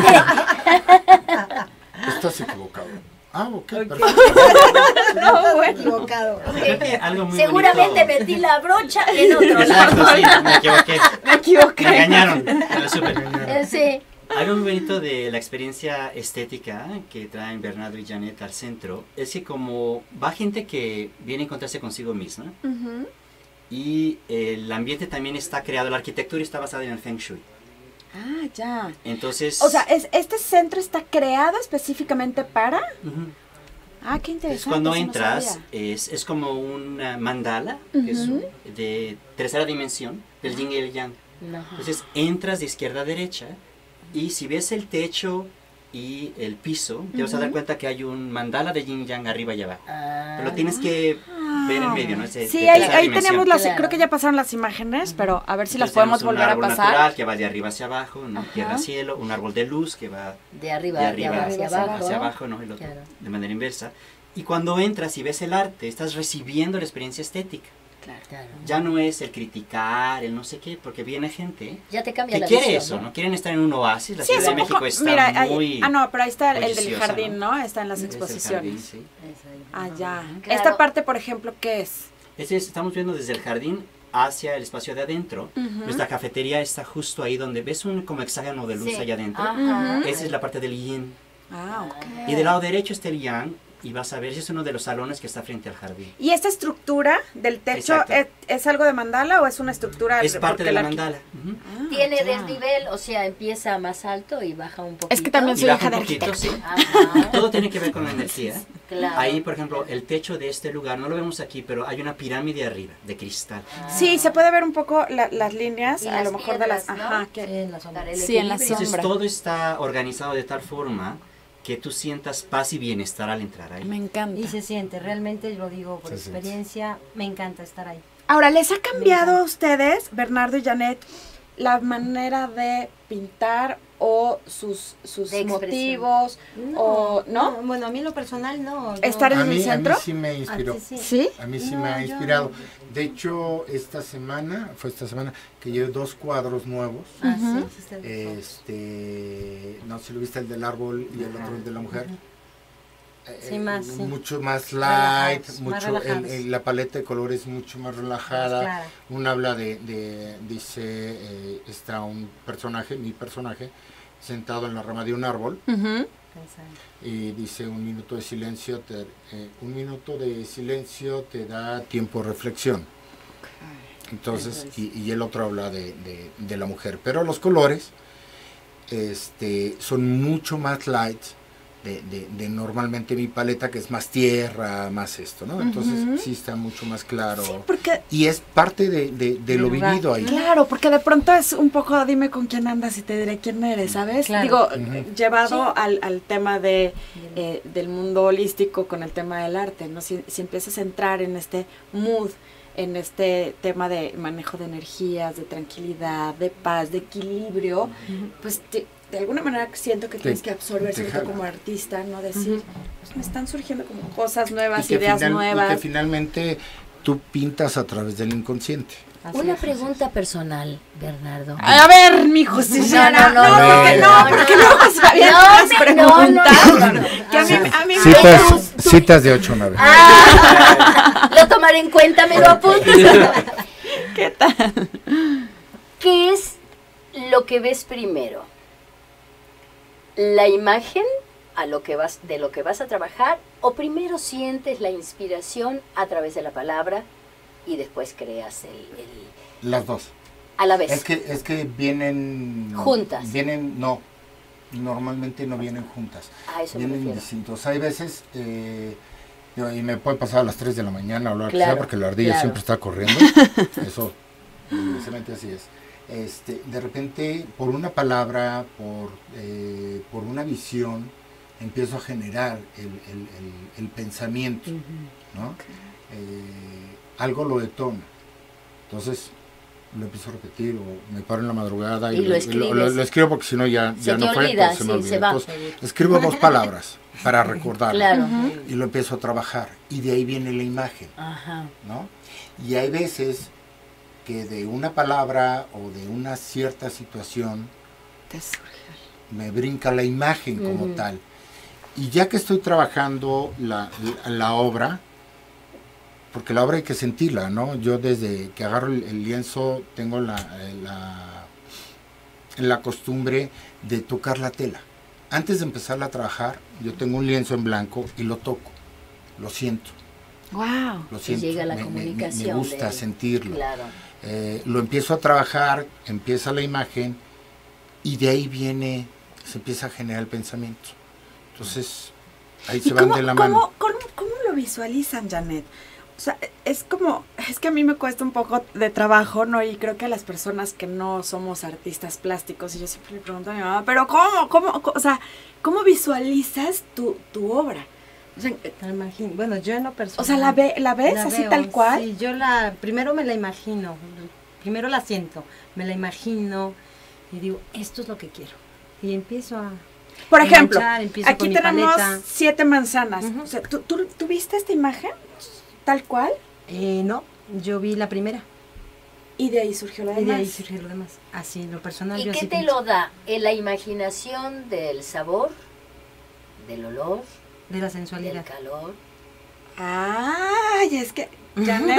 Speaker 7: Estás equivocado. Ah, ok, perfecto.
Speaker 6: No, bueno. Equivocado.
Speaker 5: Creo que algo muy
Speaker 4: Seguramente
Speaker 5: bonito.
Speaker 4: metí la brocha en otro lado.
Speaker 5: Exacto, sí, me equivoqué.
Speaker 3: Me equivoqué.
Speaker 5: Me engañaron. Me lo supe.
Speaker 4: Sí.
Speaker 5: Algo muy bonito de la experiencia estética que traen Bernardo y Janet al centro es que como va gente que viene a encontrarse consigo misma y el ambiente también está creado, la arquitectura está basada en el Feng Shui.
Speaker 3: Ah, ya.
Speaker 5: Entonces...
Speaker 3: O sea, este centro está creado específicamente para...
Speaker 5: ujú.
Speaker 3: Ah, qué interesante.
Speaker 5: Entonces, cuando
Speaker 3: eso no
Speaker 5: entras,
Speaker 3: sabía.
Speaker 5: es como una mandala que es de tercera dimensión, del yin y el yang. Entonces, entras de izquierda a derecha y si ves el techo y el piso, te vas a dar cuenta que hay un mandala de yin y yang arriba y abajo. Pero lo tienes que ver en medio, ¿no? Es de
Speaker 3: Sí,
Speaker 5: tercera
Speaker 3: ahí
Speaker 5: dimensión.
Speaker 3: tenemos las...
Speaker 4: Claro.
Speaker 3: Creo que ya pasaron las imágenes, pero a ver si las
Speaker 5: Entonces,
Speaker 3: podemos
Speaker 5: tenemos
Speaker 3: volver
Speaker 5: un
Speaker 3: a
Speaker 5: árbol
Speaker 3: pasar.
Speaker 5: natural que va de arriba hacia abajo, ¿no?
Speaker 3: Ajá.
Speaker 5: Tierra cielo, un árbol de luz que va
Speaker 4: De arriba,
Speaker 5: de arriba
Speaker 4: hacia abajo.
Speaker 5: ¿no? El otro,
Speaker 4: Claro.
Speaker 5: de manera inversa. Y cuando entras y ves el arte, estás recibiendo la experiencia estética.
Speaker 4: Claro.
Speaker 5: Ya no es el criticar, el no sé qué, porque viene gente
Speaker 4: Ya te cambia
Speaker 5: que
Speaker 4: la
Speaker 5: quiere
Speaker 4: visión,
Speaker 5: eso, ¿no? Quieren estar en un oasis. La
Speaker 3: Sí,
Speaker 5: Ciudad
Speaker 3: es
Speaker 5: de
Speaker 3: un
Speaker 5: México
Speaker 3: poco...
Speaker 5: está
Speaker 3: Mira,
Speaker 5: muy...
Speaker 3: no, pero ahí está el del
Speaker 5: bulliciosa,
Speaker 3: jardín, ¿no? Está en las
Speaker 5: es el
Speaker 3: exposiciones.
Speaker 5: jardín, sí.
Speaker 3: Ah, ya.
Speaker 4: Claro.
Speaker 3: Esta parte, por ejemplo, ¿qué es?
Speaker 5: Estamos viendo desde el jardín hacia el espacio de adentro. Nuestra cafetería está justo ahí donde ves un como hexágono de luz
Speaker 4: Sí.
Speaker 5: allá adentro.
Speaker 4: Ajá.
Speaker 5: Esa es la parte del yin.
Speaker 3: Ah, ok.
Speaker 5: Y del lado derecho está el yang. Y vas a ver, ese es uno de los salones que está frente al jardín.
Speaker 3: ¿Y esta estructura del techo
Speaker 5: Exacto.
Speaker 3: es algo de mandala o es una estructura?
Speaker 5: Es parte
Speaker 3: porque
Speaker 5: de la
Speaker 3: arqui-
Speaker 5: mandala. Ujú.
Speaker 3: Ah,
Speaker 4: Tiene
Speaker 3: ya.
Speaker 4: desnivel, o sea, empieza más alto y baja un poquito.
Speaker 3: Es que también
Speaker 5: Y
Speaker 3: soy
Speaker 5: baja
Speaker 3: hija
Speaker 5: un
Speaker 3: de
Speaker 5: poquito,
Speaker 3: arquitecto.
Speaker 5: sí.
Speaker 4: Ajá.
Speaker 5: Todo tiene que ver con la energía.
Speaker 4: Claro.
Speaker 5: Ahí, por ejemplo, el techo de este lugar, no lo vemos aquí, pero hay una pirámide arriba, de cristal.
Speaker 3: Sí, se puede ver un poco las líneas,
Speaker 4: Y
Speaker 3: a lo
Speaker 4: las
Speaker 3: mejor de las...
Speaker 4: piedras, ¿no?
Speaker 3: Ajá, que...
Speaker 6: Sí, en la sombra.
Speaker 4: Para el
Speaker 3: Sí, en la
Speaker 4: equilibrio.
Speaker 5: Entonces,
Speaker 3: sombra.
Speaker 5: todo está organizado de tal forma que tú sientas paz y bienestar al entrar ahí.
Speaker 3: Me encanta.
Speaker 6: Y se siente, realmente lo digo por
Speaker 7: Se siente.
Speaker 6: experiencia, me encanta estar ahí.
Speaker 3: Ahora, ¿les ha cambiado a ustedes, Bernardo y Janet, la manera de pintar o sus
Speaker 4: De expresión.
Speaker 3: motivos? O, ¿no?
Speaker 6: Bueno, a mí en lo personal no. yo-
Speaker 3: ¿Estar en
Speaker 7: A
Speaker 3: el
Speaker 7: mí
Speaker 3: centro?
Speaker 7: sí me inspiró.
Speaker 6: Ah, sí.
Speaker 3: ¿Sí?
Speaker 7: A mí sí
Speaker 6: No,
Speaker 7: me ha
Speaker 6: yo-
Speaker 7: inspirado. De hecho, esta semana que llevé 2 cuadros nuevos.
Speaker 6: Ah, sí, sí está
Speaker 7: No sé si lo viste, el del árbol y el otro el de la mujer.
Speaker 6: Sí, más, sí.
Speaker 7: Mucho más light,
Speaker 6: Relajados,
Speaker 7: mucho
Speaker 6: más relajados.
Speaker 7: la paleta de colores mucho más relajada.
Speaker 6: Clara.
Speaker 7: Un habla dice, está un personaje, mi personaje, sentado en la rama de un árbol
Speaker 6: Pensando.
Speaker 7: y dice un minuto de silencio te da tiempo de reflexión. Entonces, y el otro habla de la mujer. Pero los colores son mucho más light de normalmente mi paleta, que es más tierra, más esto, ¿no? Entonces sí está mucho más claro.
Speaker 3: Sí, porque...
Speaker 7: Y es parte de lo
Speaker 6: lugar.
Speaker 7: vivido ahí.
Speaker 3: Claro, porque de pronto es un poco, dime con quién andas y te diré quién eres, ¿sabes?
Speaker 6: Claro.
Speaker 3: Digo,
Speaker 7: Ujú.
Speaker 3: llevado al tema del mundo holístico con el tema del arte, ¿no? Si empiezas a entrar en este mood, en este tema de manejo de energías, de tranquilidad, de paz, de equilibrio, pues de alguna manera siento que tienes que absorber, sobre todo
Speaker 7: jala.
Speaker 3: como artista, ¿no? Decir, pues me están surgiendo como cosas nuevas,
Speaker 7: Y que
Speaker 3: ideas
Speaker 7: y que
Speaker 3: nuevas.
Speaker 7: finalmente tú pintas a través del inconsciente.
Speaker 6: Así
Speaker 4: Una
Speaker 6: es.
Speaker 4: pregunta personal, Bernardo.
Speaker 3: A ver, mijo, si ya
Speaker 4: No, no,
Speaker 3: porque
Speaker 7: no,
Speaker 3: porque luego se habían unas preguntas que a mí me
Speaker 7: Citas de 8 o 9.
Speaker 4: Lo tomaré en cuenta, me lo apunto.
Speaker 3: ¿Qué tal?
Speaker 4: ¿Qué es lo que ves primero? ¿La imagen de lo que vas a trabajar? ¿O primero sientes la inspiración a través de la palabra y después creas
Speaker 7: Las dos.
Speaker 4: a la vez?
Speaker 7: Es que vienen...
Speaker 4: Juntas.
Speaker 7: No, normalmente no vienen juntas.
Speaker 4: A eso me
Speaker 7: Vienen
Speaker 4: refiero.
Speaker 7: distintos. Hay veces Y me puede pasar a las 3 de la mañana o lo que
Speaker 4: Claro,
Speaker 7: sea, porque la ardilla
Speaker 4: claro.
Speaker 7: siempre está corriendo. Eso, precisamente así es. De repente, por una palabra, por una visión, empiezo a generar el pensamiento, ¿no? Algo lo detona. Entonces, lo empiezo a repetir, o me paro en la madrugada
Speaker 4: Y lo escribes.
Speaker 7: lo escribo porque si no ya
Speaker 4: Se
Speaker 7: no
Speaker 4: te
Speaker 7: fue,
Speaker 4: olvida,
Speaker 7: pues se me
Speaker 4: sí,
Speaker 7: olvida.
Speaker 4: se va.
Speaker 7: Entonces, escribo 2 palabras para recordarlo.
Speaker 4: Claro.
Speaker 7: Y lo empiezo a trabajar. Y de ahí viene la imagen,
Speaker 4: Ajá.
Speaker 7: ¿no? Y hay veces que de una palabra o de una cierta situación
Speaker 3: Te surge.
Speaker 7: me brinca la imagen como tal. Y ya que estoy trabajando la obra, porque la obra hay que sentirla, ¿no? Yo desde que agarro el lienzo tengo la costumbre de tocar la tela. Antes de empezarla a trabajar, yo tengo un lienzo en blanco y lo toco, lo siento,
Speaker 3: Wow.
Speaker 7: lo
Speaker 4: Y
Speaker 7: siento.
Speaker 4: llega la
Speaker 7: me
Speaker 4: comunicación
Speaker 7: gusta
Speaker 4: de-
Speaker 7: sentirlo.
Speaker 4: Claro.
Speaker 7: Lo empiezo a trabajar, empieza la imagen y de ahí se empieza a generar el pensamiento. Entonces, ahí se van de la mano.
Speaker 3: ¿Cómo lo visualizan, Janet? O sea, es que a mí me cuesta un poco de trabajo, ¿no? Y creo que a las personas que no somos artistas plásticos, y yo siempre le pregunto a mi mamá, pero ¿cómo visualizas tu obra? O sea,
Speaker 6: La imagino. Bueno, yo en lo personal.
Speaker 3: o sea, ¿la ves
Speaker 6: la
Speaker 3: así
Speaker 6: veo,
Speaker 3: tal cual?
Speaker 6: Sí, primero me la imagino, primero la siento, me la imagino y digo, esto es lo que quiero. Y empiezo a...
Speaker 3: Por ejemplo,
Speaker 6: manchar, empiezo
Speaker 3: aquí
Speaker 6: con mi
Speaker 3: tenemos
Speaker 6: paleta.
Speaker 3: 7 manzanas.
Speaker 6: Ujú.
Speaker 3: O sea, ¿tú viste esta imagen tal cual?
Speaker 6: No, yo vi la primera
Speaker 3: Y de ahí surgió la
Speaker 6: y de
Speaker 3: demás.
Speaker 6: ahí surgió lo demás. Así, en lo personal.
Speaker 4: ¿Y
Speaker 6: yo
Speaker 4: qué
Speaker 6: así
Speaker 4: te
Speaker 6: pienso.
Speaker 4: lo da? ¿La imaginación del sabor, del olor,
Speaker 6: De la
Speaker 4: del
Speaker 6: sensualidad.
Speaker 4: calor?
Speaker 3: Ay, es que, Janet,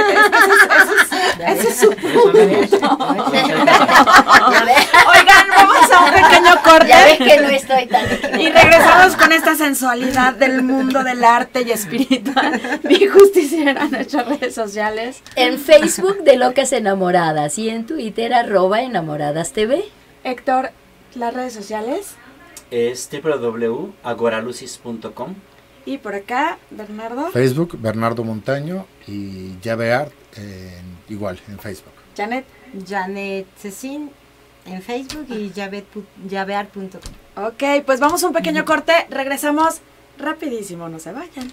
Speaker 3: ese es su
Speaker 4: Ya ves,
Speaker 3: Oigan, vamos a un pequeño corte.
Speaker 4: ya ves que no estoy tan equivocada.
Speaker 3: Y regresamos con esta sensualidad del mundo del arte y espiritual. Mi justiciera en nuestras redes sociales.
Speaker 4: En Facebook de Locas Enamoradas y en Twitter @enamoradastv.
Speaker 3: Héctor, las redes sociales.
Speaker 5: Es www.agoralucis.com.
Speaker 3: Y por acá, Bernardo,
Speaker 7: Facebook, Bernardo Montaño y Llave Art, igual, en Facebook.
Speaker 3: Janet.
Speaker 6: Janet Cecín en Facebook y llaveart.com.
Speaker 3: Ok, pues vamos a un pequeño corte. Regresamos rapidísimo, no se vayan.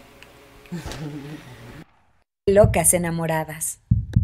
Speaker 2: Locas enamoradas.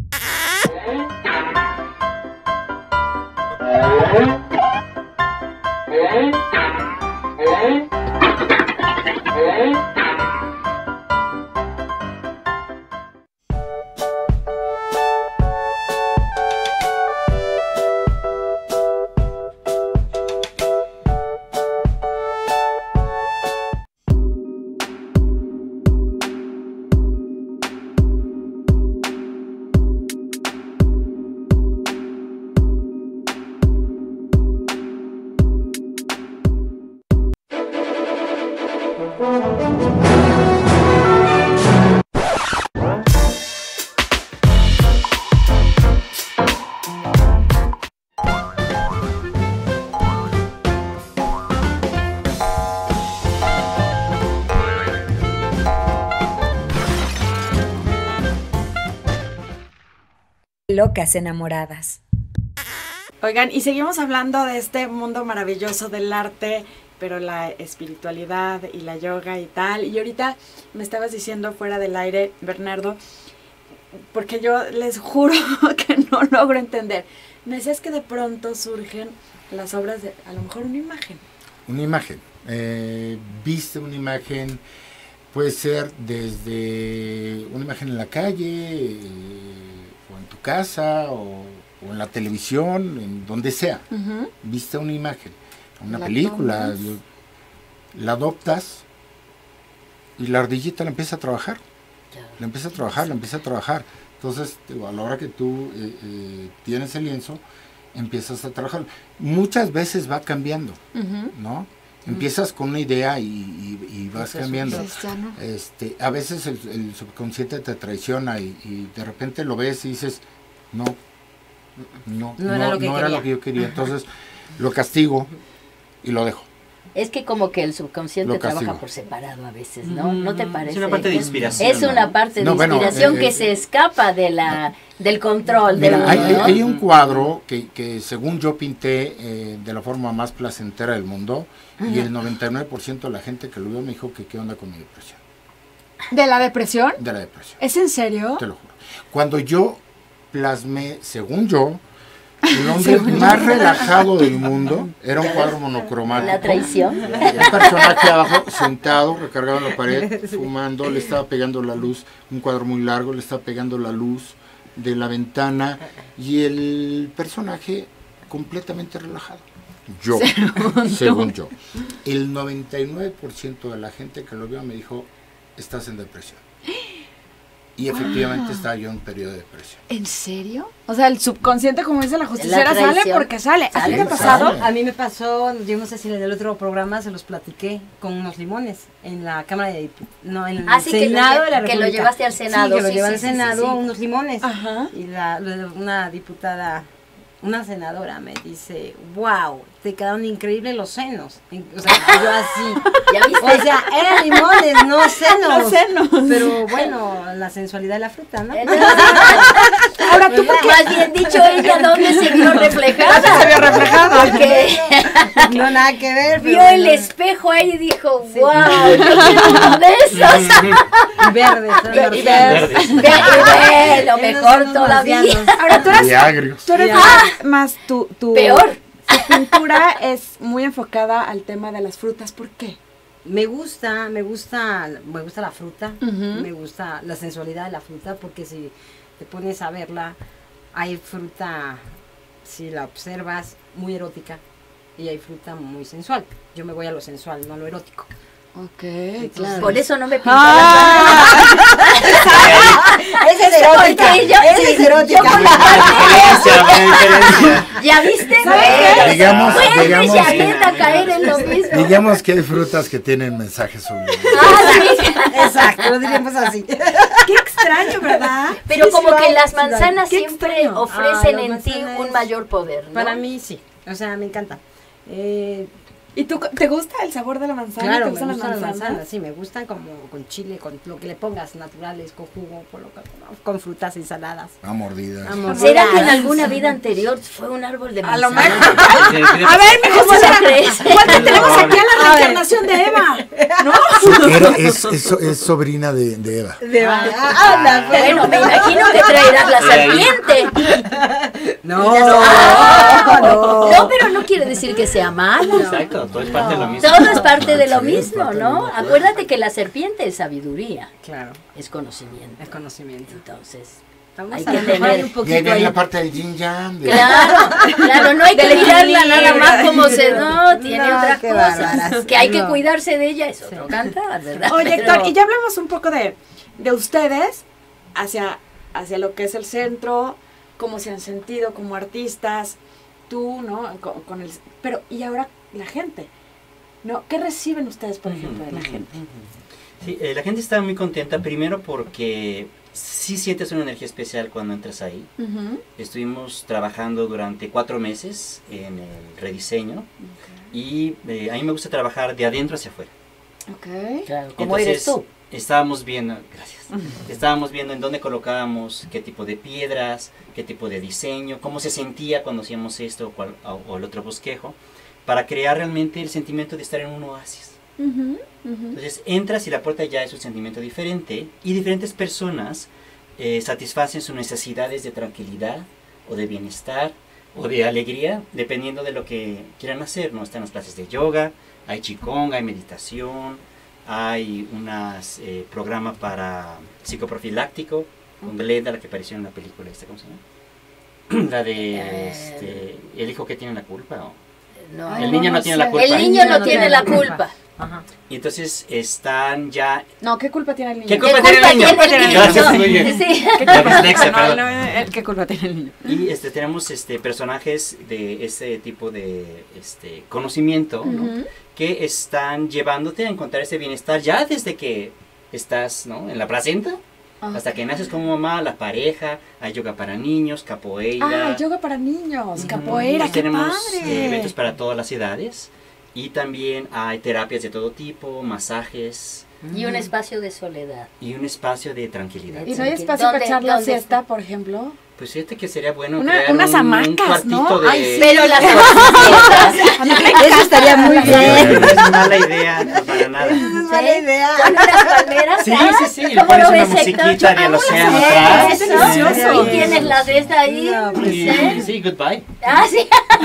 Speaker 2: Locas enamoradas.
Speaker 3: Oigan, y seguimos hablando de este mundo maravilloso del arte, pero la espiritualidad y la yoga y tal. Y ahorita me estabas diciendo fuera del aire, Bernardo, porque yo les juro que no logro entender. Me decías que de pronto surgen las obras de, a lo mejor, una imagen.
Speaker 7: Una imagen. Viste una imagen, puede ser desde una imagen en la calle, o en tu casa, o en la televisión, en donde sea. Viste una imagen, una
Speaker 3: La
Speaker 7: película,
Speaker 3: tomas.
Speaker 7: la adoptas y la ardillita la empieza a trabajar. La empieza a trabajar. Entonces, digo, a la hora que tú tienes el lienzo, empiezas a trabajar. Muchas veces va cambiando, ¿no? Empiezas con una idea y vas cambiando. A veces el subconsciente te traiciona y de repente lo ves y dices, no era lo que yo quería. Entonces lo castigo y lo dejo.
Speaker 4: Es que como que el subconsciente
Speaker 7: Lo castigo.
Speaker 4: trabaja por separado a veces, ¿no? ¿No te parece?
Speaker 5: Es una parte de inspiración.
Speaker 4: Es una parte de
Speaker 7: No, bueno,
Speaker 4: inspiración que se escapa de del control.
Speaker 7: Mira,
Speaker 4: del, ¿no?
Speaker 7: hay un cuadro que según yo pinté de la forma más placentera del mundo, y el 99% de la gente que lo vio me dijo que qué onda con mi depresión.
Speaker 3: ¿De la depresión?
Speaker 7: De la depresión,
Speaker 3: ¿Es en serio?
Speaker 7: te lo juro. Cuando yo plasmé, según yo, el hombre más relajado del mundo, era un cuadro monocromático.
Speaker 4: La traición.
Speaker 7: Un personaje abajo, sentado, recargado en la pared, fumando, le estaba pegando la luz, un cuadro muy largo, le estaba pegando la luz de la ventana, y el personaje completamente relajado. Yo, según yo. El 99% de la gente que lo vio me dijo, estás en depresión. Y efectivamente estaba yo en periodo de depresión.
Speaker 3: ¿En serio? O sea, el subconsciente, como dice la justiciera,
Speaker 4: La traición.
Speaker 3: sale porque sale. ¿A ti
Speaker 4: Sale,
Speaker 3: te ha pasado?
Speaker 7: sale.
Speaker 6: A mí me pasó, yo no sé si en el otro programa se los platiqué, con unos limones en la Cámara de no, en el
Speaker 4: Sí,
Speaker 6: Senado de la
Speaker 4: que lo
Speaker 6: República.
Speaker 4: llevaste al Senado.
Speaker 6: Sí, que lo
Speaker 4: Sí,
Speaker 6: llevé
Speaker 4: sí,
Speaker 6: al
Speaker 4: sí,
Speaker 6: Senado,
Speaker 4: sí, sí.
Speaker 6: unos limones.
Speaker 3: Ajá.
Speaker 6: Y una diputada, una senadora me dice, wow, te quedaron increíbles los senos. O sea, yo así.
Speaker 4: ¿Ya viste?
Speaker 6: O sea, eran limones, no senos.
Speaker 3: Los senos.
Speaker 6: Pero bueno, la sensualidad de la fruta, ¿no?
Speaker 3: Ahora tú, ¿por qué?
Speaker 4: Más bien dicho, ella dónde se vio reflejada.
Speaker 3: Se vio reflejada.
Speaker 4: Porque
Speaker 6: No, nada que ver.
Speaker 4: vio
Speaker 6: pero
Speaker 4: el
Speaker 6: bueno.
Speaker 4: espejo ahí y dijo, wow, yo quiero uno de esos.
Speaker 6: Y verdes, son
Speaker 4: Y
Speaker 6: marcianos.
Speaker 4: bueno,
Speaker 6: Esos
Speaker 4: mejor
Speaker 6: son los
Speaker 4: todavía.
Speaker 6: marcianos.
Speaker 3: Ahora tú
Speaker 7: Y agrios.
Speaker 3: eres más tu
Speaker 4: Peor.
Speaker 3: Tu pintura es muy enfocada al tema de las frutas. ¿Por qué?
Speaker 6: Me gusta la fruta,
Speaker 3: Ujú.
Speaker 6: me gusta la sensualidad de la fruta, porque si te pones a verla, hay fruta, si la observas, muy erótica, y hay fruta muy sensual. Yo me voy a lo sensual, no a lo erótico.
Speaker 3: Ok,
Speaker 6: claro.
Speaker 4: Por eso no me pintó
Speaker 6: Esa es erótica,
Speaker 4: Porque yo-
Speaker 6: esa
Speaker 4: sí,
Speaker 6: es erótica.
Speaker 5: Buena diferencia.
Speaker 4: ¿Ya viste?
Speaker 7: Digamos,
Speaker 4: Vuelves y avienta a caer en lo mismo.
Speaker 7: digamos que hay frutas que tienen mensajes subliminales.
Speaker 4: Ah, sí.
Speaker 6: Exacto, lo diríamos así.
Speaker 3: Qué extraño, ¿verdad?
Speaker 4: Pero
Speaker 6: Sí,
Speaker 4: como
Speaker 6: sí
Speaker 4: que
Speaker 6: hay,
Speaker 4: las
Speaker 6: sí hay.
Speaker 4: manzanas
Speaker 3: Qué
Speaker 4: siempre
Speaker 3: extraño.
Speaker 4: ofrecen
Speaker 6: Las
Speaker 4: en ti
Speaker 6: manzanas
Speaker 4: un mayor poder, ¿no?
Speaker 6: Para mí sí, o sea, me encanta.
Speaker 3: ¿Y tú te gusta el sabor de la manzana?
Speaker 6: Claro,
Speaker 3: ¿Te
Speaker 6: me
Speaker 3: gustan
Speaker 6: gustan las manzanas, sí, me gustan como con chile, con lo que le pongas, naturales, con jugo, con frutas, ensaladas.
Speaker 7: A mordidas.
Speaker 4: ¿Será que en alguna vida anterior fue un árbol de
Speaker 3: A lo
Speaker 4: manzana?
Speaker 3: mejor. A ver, mi
Speaker 4: ¿Cómo
Speaker 3: justiciera,
Speaker 4: lo crees?
Speaker 3: ¿cuál te tenemos aquí a la reencarnación de Eva? ¿No?
Speaker 7: Es sobrina de Eva.
Speaker 6: Anda, pues.
Speaker 4: Bueno, me imagino que traerás la serpiente.
Speaker 6: No,
Speaker 4: No, pero no quiere decir que sea malo.
Speaker 5: Exacto, todo es parte de lo mismo.
Speaker 4: Todo es parte de lo
Speaker 7: Sí, es
Speaker 4: mismo,
Speaker 7: parte de
Speaker 4: ¿no?
Speaker 7: lo mismo.
Speaker 4: Acuérdate que la serpiente es sabiduría,
Speaker 6: Claro,
Speaker 4: es conocimiento.
Speaker 6: es conocimiento.
Speaker 4: Entonces,
Speaker 6: Vamos
Speaker 4: hay
Speaker 6: a
Speaker 4: que
Speaker 6: mejorar
Speaker 4: tener...
Speaker 6: un
Speaker 7: Y ahí
Speaker 6: poquito
Speaker 7: viene
Speaker 6: ahí.
Speaker 7: la parte del yin yang.
Speaker 4: Claro, no hay que mirarla nada más como se... No, tiene
Speaker 6: No,
Speaker 4: otras
Speaker 6: qué
Speaker 4: cosas.
Speaker 6: bárbaras.
Speaker 4: Que hay que
Speaker 6: No.
Speaker 4: cuidarse de ella, es otro cantar, ¿verdad?
Speaker 3: Oye,
Speaker 4: Pero-
Speaker 3: Héctor, y ya hablamos un poco de ustedes hacia lo que es el centro, cómo se han sentido como artistas, tú, ¿no? Con el, pero, y ahora la gente, ¿no? ¿Qué reciben ustedes, por ejemplo, de la gente?
Speaker 5: Sí, la gente está muy contenta, primero porque sí sientes una energía especial cuando entras ahí.
Speaker 3: Ujú.
Speaker 5: Estuvimos trabajando durante 4 meses en el rediseño y a mí me gusta trabajar de adentro hacia afuera.
Speaker 3: Ok.
Speaker 4: Claro, como eres tú.
Speaker 5: Estábamos viendo, gracias, estábamos viendo en dónde colocábamos, qué tipo de piedras, qué tipo de diseño, cómo se sentía cuando hacíamos esto o el otro bosquejo, para crear realmente el sentimiento de estar en un oasis.
Speaker 3: Ujú, ujú.
Speaker 5: Entonces entras y la puerta ya es un sentimiento diferente y diferentes personas satisfacen sus necesidades de tranquilidad o de bienestar o de alegría, dependiendo de lo que quieran hacer, ¿no? Están las clases de yoga, hay qigong, hay meditación, hay unas programa para psicoprofiláctico, con Glenda, la que apareció en la película esta, ¿cómo se llama? La de el hijo que tiene la culpa.
Speaker 4: No,
Speaker 5: El niño no tiene la culpa.
Speaker 4: El niño no tiene la culpa.
Speaker 6: Ajá.
Speaker 5: Y entonces están ya...
Speaker 3: No, ¿qué culpa tiene el niño?
Speaker 5: ¿Qué
Speaker 4: ¿Qué
Speaker 5: culpa tiene el niño?
Speaker 4: tiene el niño?
Speaker 5: Gracias, muy bien.
Speaker 4: Sí.
Speaker 5: La dislexia,
Speaker 3: No,
Speaker 5: perdón.
Speaker 3: ¿qué culpa tiene el niño?
Speaker 5: Y tenemos personajes de ese tipo de conocimiento, ¿no?
Speaker 3: Ujú.
Speaker 5: Que están llevándote a encontrar ese bienestar ya desde que estás, ¿no? En la placenta, hasta que naces como mamá, la pareja, hay yoga para niños, capoeira.
Speaker 3: Ah, yoga para niños, capoeira, qué
Speaker 5: Tenemos
Speaker 3: padre.
Speaker 5: eventos para todas las edades Y también hay terapias de todo tipo, masajes
Speaker 4: Y un espacio de soledad.
Speaker 5: y un espacio de tranquilidad.
Speaker 3: ¿Y no hay espacio para echar la siesta, por ejemplo?
Speaker 5: Pues fíjate que sería bueno
Speaker 3: Unas
Speaker 5: un
Speaker 3: hamacas,
Speaker 5: cuartito
Speaker 3: ¿no?
Speaker 5: de...
Speaker 3: Ay, sí.
Speaker 4: Pero las cosas
Speaker 6: Eso estaría muy bien.
Speaker 5: No es mala idea, para nada.
Speaker 6: Mala idea.
Speaker 4: con unas palmeras.
Speaker 5: Sí,
Speaker 4: ¿ah?
Speaker 5: sí, sí, le
Speaker 4: ¿Cómo
Speaker 5: pones
Speaker 4: lo
Speaker 5: una
Speaker 4: ves,
Speaker 5: musiquita
Speaker 4: Héctor?
Speaker 5: del océano
Speaker 4: Sí,
Speaker 5: atrás.
Speaker 3: es delicioso.
Speaker 4: Y tienes la de esta ahí.
Speaker 6: No, pues
Speaker 4: ¿sí?
Speaker 5: Sí, goodbye.
Speaker 4: Ah, sí.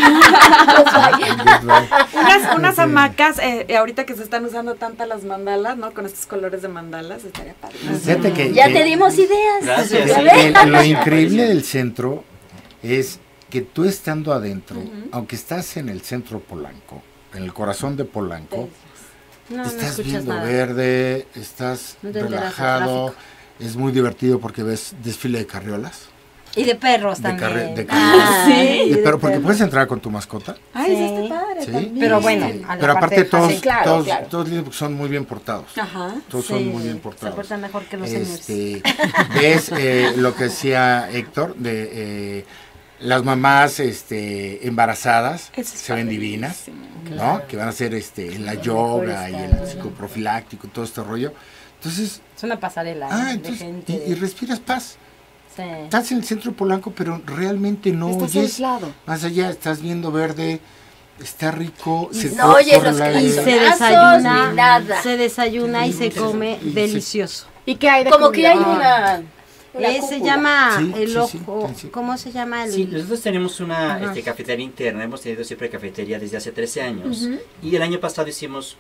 Speaker 3: Unas hamacas, ahorita que se están usando tantas las mandalas, ¿no? Con estos colores de mandalas, estaría padre.
Speaker 7: Fíjate que,
Speaker 4: Ya te dimos ideas.
Speaker 5: Gracias.
Speaker 4: ¿Ya
Speaker 5: Sí.
Speaker 4: ves?
Speaker 7: lo increíble del centro es que tú estando adentro, aunque estás en el centro Polanco, en el corazón de Polanco,
Speaker 6: No, no
Speaker 7: estás
Speaker 6: escuchas
Speaker 7: viendo
Speaker 6: nada.
Speaker 7: verde, estás
Speaker 6: No te enteras del
Speaker 7: relajado,
Speaker 6: tráfico.
Speaker 7: es muy divertido porque ves desfile de carriolas.
Speaker 6: Y de perros
Speaker 7: De
Speaker 6: también.
Speaker 7: de carriolas.
Speaker 3: sí.
Speaker 7: Pero porque puedes entrar con tu mascota.
Speaker 3: Ay, sí,
Speaker 6: Sí.
Speaker 3: está padre
Speaker 7: Sí.
Speaker 3: también.
Speaker 6: Pero bueno, a la
Speaker 7: Pero aparte
Speaker 6: parte de
Speaker 7: todos,
Speaker 6: fácil.
Speaker 3: claro,
Speaker 7: todos,
Speaker 3: claro.
Speaker 7: todos lindos porque son muy bien portados.
Speaker 3: Ajá.
Speaker 7: Todos
Speaker 6: Sí,
Speaker 7: son muy bien
Speaker 6: se
Speaker 7: portados.
Speaker 6: portan mejor que los señores.
Speaker 7: Ves lo que decía Héctor de las mamás embarazadas
Speaker 3: Eso es
Speaker 7: se ven divinas,
Speaker 3: padrísimo.
Speaker 7: ¿no? Que van a hacer la yoga y el psicoprofiláctico y todo este rollo. Entonces,
Speaker 6: Es una pasarela de
Speaker 7: entonces
Speaker 6: gente.
Speaker 7: y respiras paz.
Speaker 6: Sí.
Speaker 7: Estás en el centro de Polanco, pero realmente no
Speaker 3: Estás
Speaker 7: oyes
Speaker 3: aislado.
Speaker 7: más allá, estás viendo verde, está rico,
Speaker 4: No oyes
Speaker 7: corre
Speaker 4: los
Speaker 7: el aire.
Speaker 6: Y
Speaker 4: claxons.
Speaker 6: se
Speaker 4: Lazos
Speaker 6: desayuna,
Speaker 4: ni nada.
Speaker 6: se desayuna y se come
Speaker 7: Y se-
Speaker 6: delicioso.
Speaker 3: ¿Y qué hay de
Speaker 4: Como que
Speaker 3: comida?
Speaker 4: hay una
Speaker 6: Se
Speaker 4: cúpula.
Speaker 6: llama
Speaker 7: Sí,
Speaker 6: el
Speaker 7: sí,
Speaker 6: ojo,
Speaker 7: sí.
Speaker 6: ¿cómo se llama? El,
Speaker 5: Sí, nosotros tenemos una
Speaker 6: Ajá.
Speaker 5: cafetería interna, hemos tenido siempre cafetería desde hace 13 años y el año pasado hicimos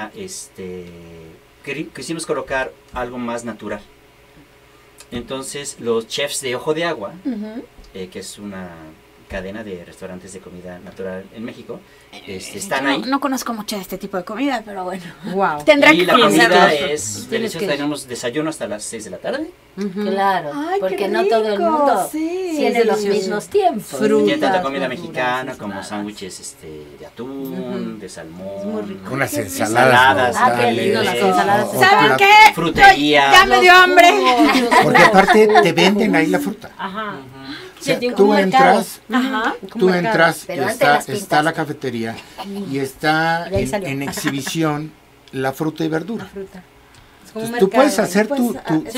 Speaker 5: quisimos colocar algo más natural. Entonces los chefs de Ojo de Agua, que es una cadena de restaurantes de comida natural en México, están
Speaker 3: Yo
Speaker 5: ahí.
Speaker 3: no conozco mucho de este tipo de comida, pero bueno.
Speaker 6: wow.
Speaker 3: Tendrá
Speaker 5: Y
Speaker 3: que
Speaker 5: la comida
Speaker 3: conocerlo.
Speaker 5: es deliciosa, tenemos desayuno hasta las 6 de la tarde.
Speaker 4: Claro,
Speaker 3: Ay,
Speaker 4: porque
Speaker 3: qué
Speaker 4: no todo el
Speaker 3: rico,
Speaker 4: mundo
Speaker 3: sí.
Speaker 4: tiene
Speaker 6: Es
Speaker 4: los
Speaker 6: delicioso.
Speaker 4: mismos tiempos.
Speaker 6: Frutas,
Speaker 5: Tiene tanta comida
Speaker 6: verduras,
Speaker 5: mexicana como
Speaker 6: ensaladas.
Speaker 5: sándwiches de atún, de salmón.
Speaker 6: Es muy rico.
Speaker 7: Unas
Speaker 5: Ensaladas,
Speaker 6: Ah, qué
Speaker 7: brutales,
Speaker 6: lindo, las ensaladas.
Speaker 7: o
Speaker 3: ¿Saben
Speaker 7: plat-
Speaker 3: qué?
Speaker 5: frutería.
Speaker 3: Ya me dio hambre.
Speaker 7: Porque aparte te venden ahí la fruta.
Speaker 6: Ajá.
Speaker 7: O sea,
Speaker 6: tiene
Speaker 7: tú
Speaker 6: como un mercado.
Speaker 7: entras,
Speaker 3: Ajá.
Speaker 7: tú entras,
Speaker 4: Pero
Speaker 7: y
Speaker 4: antes
Speaker 7: está,
Speaker 4: las pintas.
Speaker 7: está la cafetería y está
Speaker 6: De ahí salió.
Speaker 7: en exhibición la fruta y verdura.
Speaker 6: Fruta. Es como un
Speaker 7: Entonces, tú puedes
Speaker 6: mercado.
Speaker 7: hacer
Speaker 3: Puedes,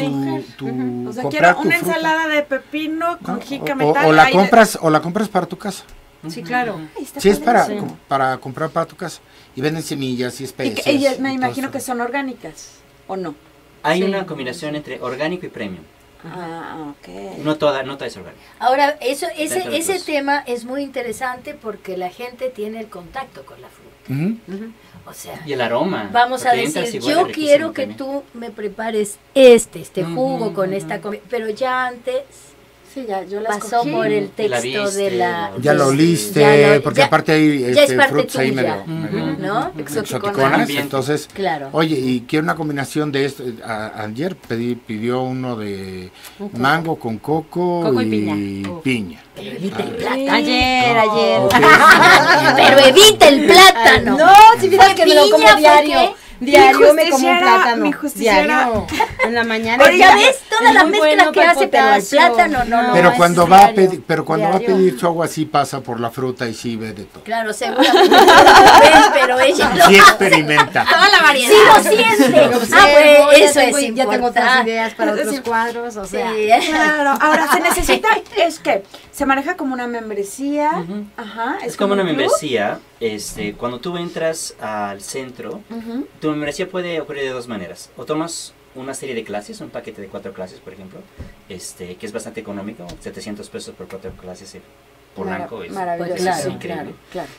Speaker 7: tu
Speaker 3: O sea,
Speaker 7: comprar
Speaker 3: quiero
Speaker 7: tu
Speaker 3: una
Speaker 7: fruta,
Speaker 3: ensalada de pepino
Speaker 7: ¿no?
Speaker 3: con jícame
Speaker 7: o,
Speaker 3: tal.
Speaker 7: o la
Speaker 3: Ay,
Speaker 7: compras para tu casa.
Speaker 6: Sí, claro.
Speaker 3: Ay, está
Speaker 7: Sí, es para,
Speaker 3: padre.
Speaker 7: para comprar para tu casa. Y venden semillas y
Speaker 3: Y
Speaker 7: especias.
Speaker 3: que ellas me
Speaker 7: y todo
Speaker 3: imagino
Speaker 7: eso.
Speaker 3: que son orgánicas, ¿o no?
Speaker 5: Hay
Speaker 6: Sí.
Speaker 5: una combinación entre orgánico y premium.
Speaker 3: Ah, ok.
Speaker 5: No toda es orgánica.
Speaker 4: Ahora,
Speaker 5: Dentro de
Speaker 4: ese
Speaker 5: los-
Speaker 4: tema es muy interesante porque la gente tiene el contacto con la fruta.
Speaker 7: Ujú.
Speaker 4: O sea,
Speaker 5: Y el aroma.
Speaker 4: vamos a
Speaker 5: porque entras
Speaker 4: decir,
Speaker 5: y huele
Speaker 4: yo
Speaker 5: riquísimo
Speaker 4: quiero que
Speaker 5: también.
Speaker 4: tú me prepares este jugo
Speaker 5: Ujú,
Speaker 4: con
Speaker 5: ujú.
Speaker 4: esta comida, pero ya antes
Speaker 3: Sí, ya, yo las
Speaker 4: pasó por el
Speaker 5: Y la
Speaker 4: texto
Speaker 5: viste,
Speaker 4: de la...
Speaker 7: Ya lo
Speaker 5: Sí,
Speaker 7: oliste,
Speaker 4: ya lo-
Speaker 7: porque
Speaker 4: ya-
Speaker 7: aparte hay
Speaker 4: ya es parte
Speaker 7: frutas ahí
Speaker 4: tuya.
Speaker 7: medio
Speaker 4: ¿no?
Speaker 7: exoticonas.
Speaker 5: Ambiente.
Speaker 7: Entonces,
Speaker 4: Claro.
Speaker 7: oye, y quiero una combinación de esto. Ayer pidió uno de mango con coco,
Speaker 6: Coco y
Speaker 7: y piña.
Speaker 4: Pero evita el plátano.
Speaker 6: Ayer.
Speaker 7: Ok.
Speaker 4: Pero evita el plátano.
Speaker 6: No, si vieras que me lo como
Speaker 4: Piña, ¿por
Speaker 6: diario.
Speaker 4: qué?
Speaker 6: Diario me como un
Speaker 3: justiciera,
Speaker 6: plátano.
Speaker 3: mi justiciera.
Speaker 6: Diario. En la mañana.
Speaker 4: Pero ya ves toda
Speaker 6: Es
Speaker 4: la
Speaker 6: muy
Speaker 4: mezcla
Speaker 6: bueno
Speaker 4: que
Speaker 6: para el
Speaker 4: hace, pero al
Speaker 6: potasio.
Speaker 4: plátano no.
Speaker 7: Pero
Speaker 6: es
Speaker 7: cuando va a
Speaker 6: diario.
Speaker 7: pedir, pero cuando va a
Speaker 6: Diario.
Speaker 7: pedir su agua sí pasa por la fruta y sí ve de todo.
Speaker 4: Claro, seguramente no lo ves, pero ella lo
Speaker 7: Sí experimenta.
Speaker 3: Toda la variedad.
Speaker 4: Sí lo siente.
Speaker 6: Observo,
Speaker 4: Pues,
Speaker 6: ya
Speaker 4: eso
Speaker 6: tengo-
Speaker 4: es
Speaker 6: Ya tengo otras
Speaker 4: importante.
Speaker 6: ideas para
Speaker 3: Es
Speaker 6: otros
Speaker 3: decir,
Speaker 6: cuadros, o sea.
Speaker 4: Sí.
Speaker 3: Claro, ahora se necesita, es que se maneja como una membresía,
Speaker 5: Ujú.
Speaker 3: ajá,
Speaker 5: Es como una
Speaker 3: un club.
Speaker 5: membresía. Cuando tú entras al centro,
Speaker 3: Ujú.
Speaker 5: tu membresía puede ocurrir de dos maneras. O tomas una serie de clases, un paquete de 4 clases, por ejemplo, que es bastante económico, 700 pesos por 4 clases en Polanco. Es,
Speaker 3: Maravilloso.
Speaker 4: Pues
Speaker 5: es
Speaker 4: claro,
Speaker 5: increíble.
Speaker 4: claro.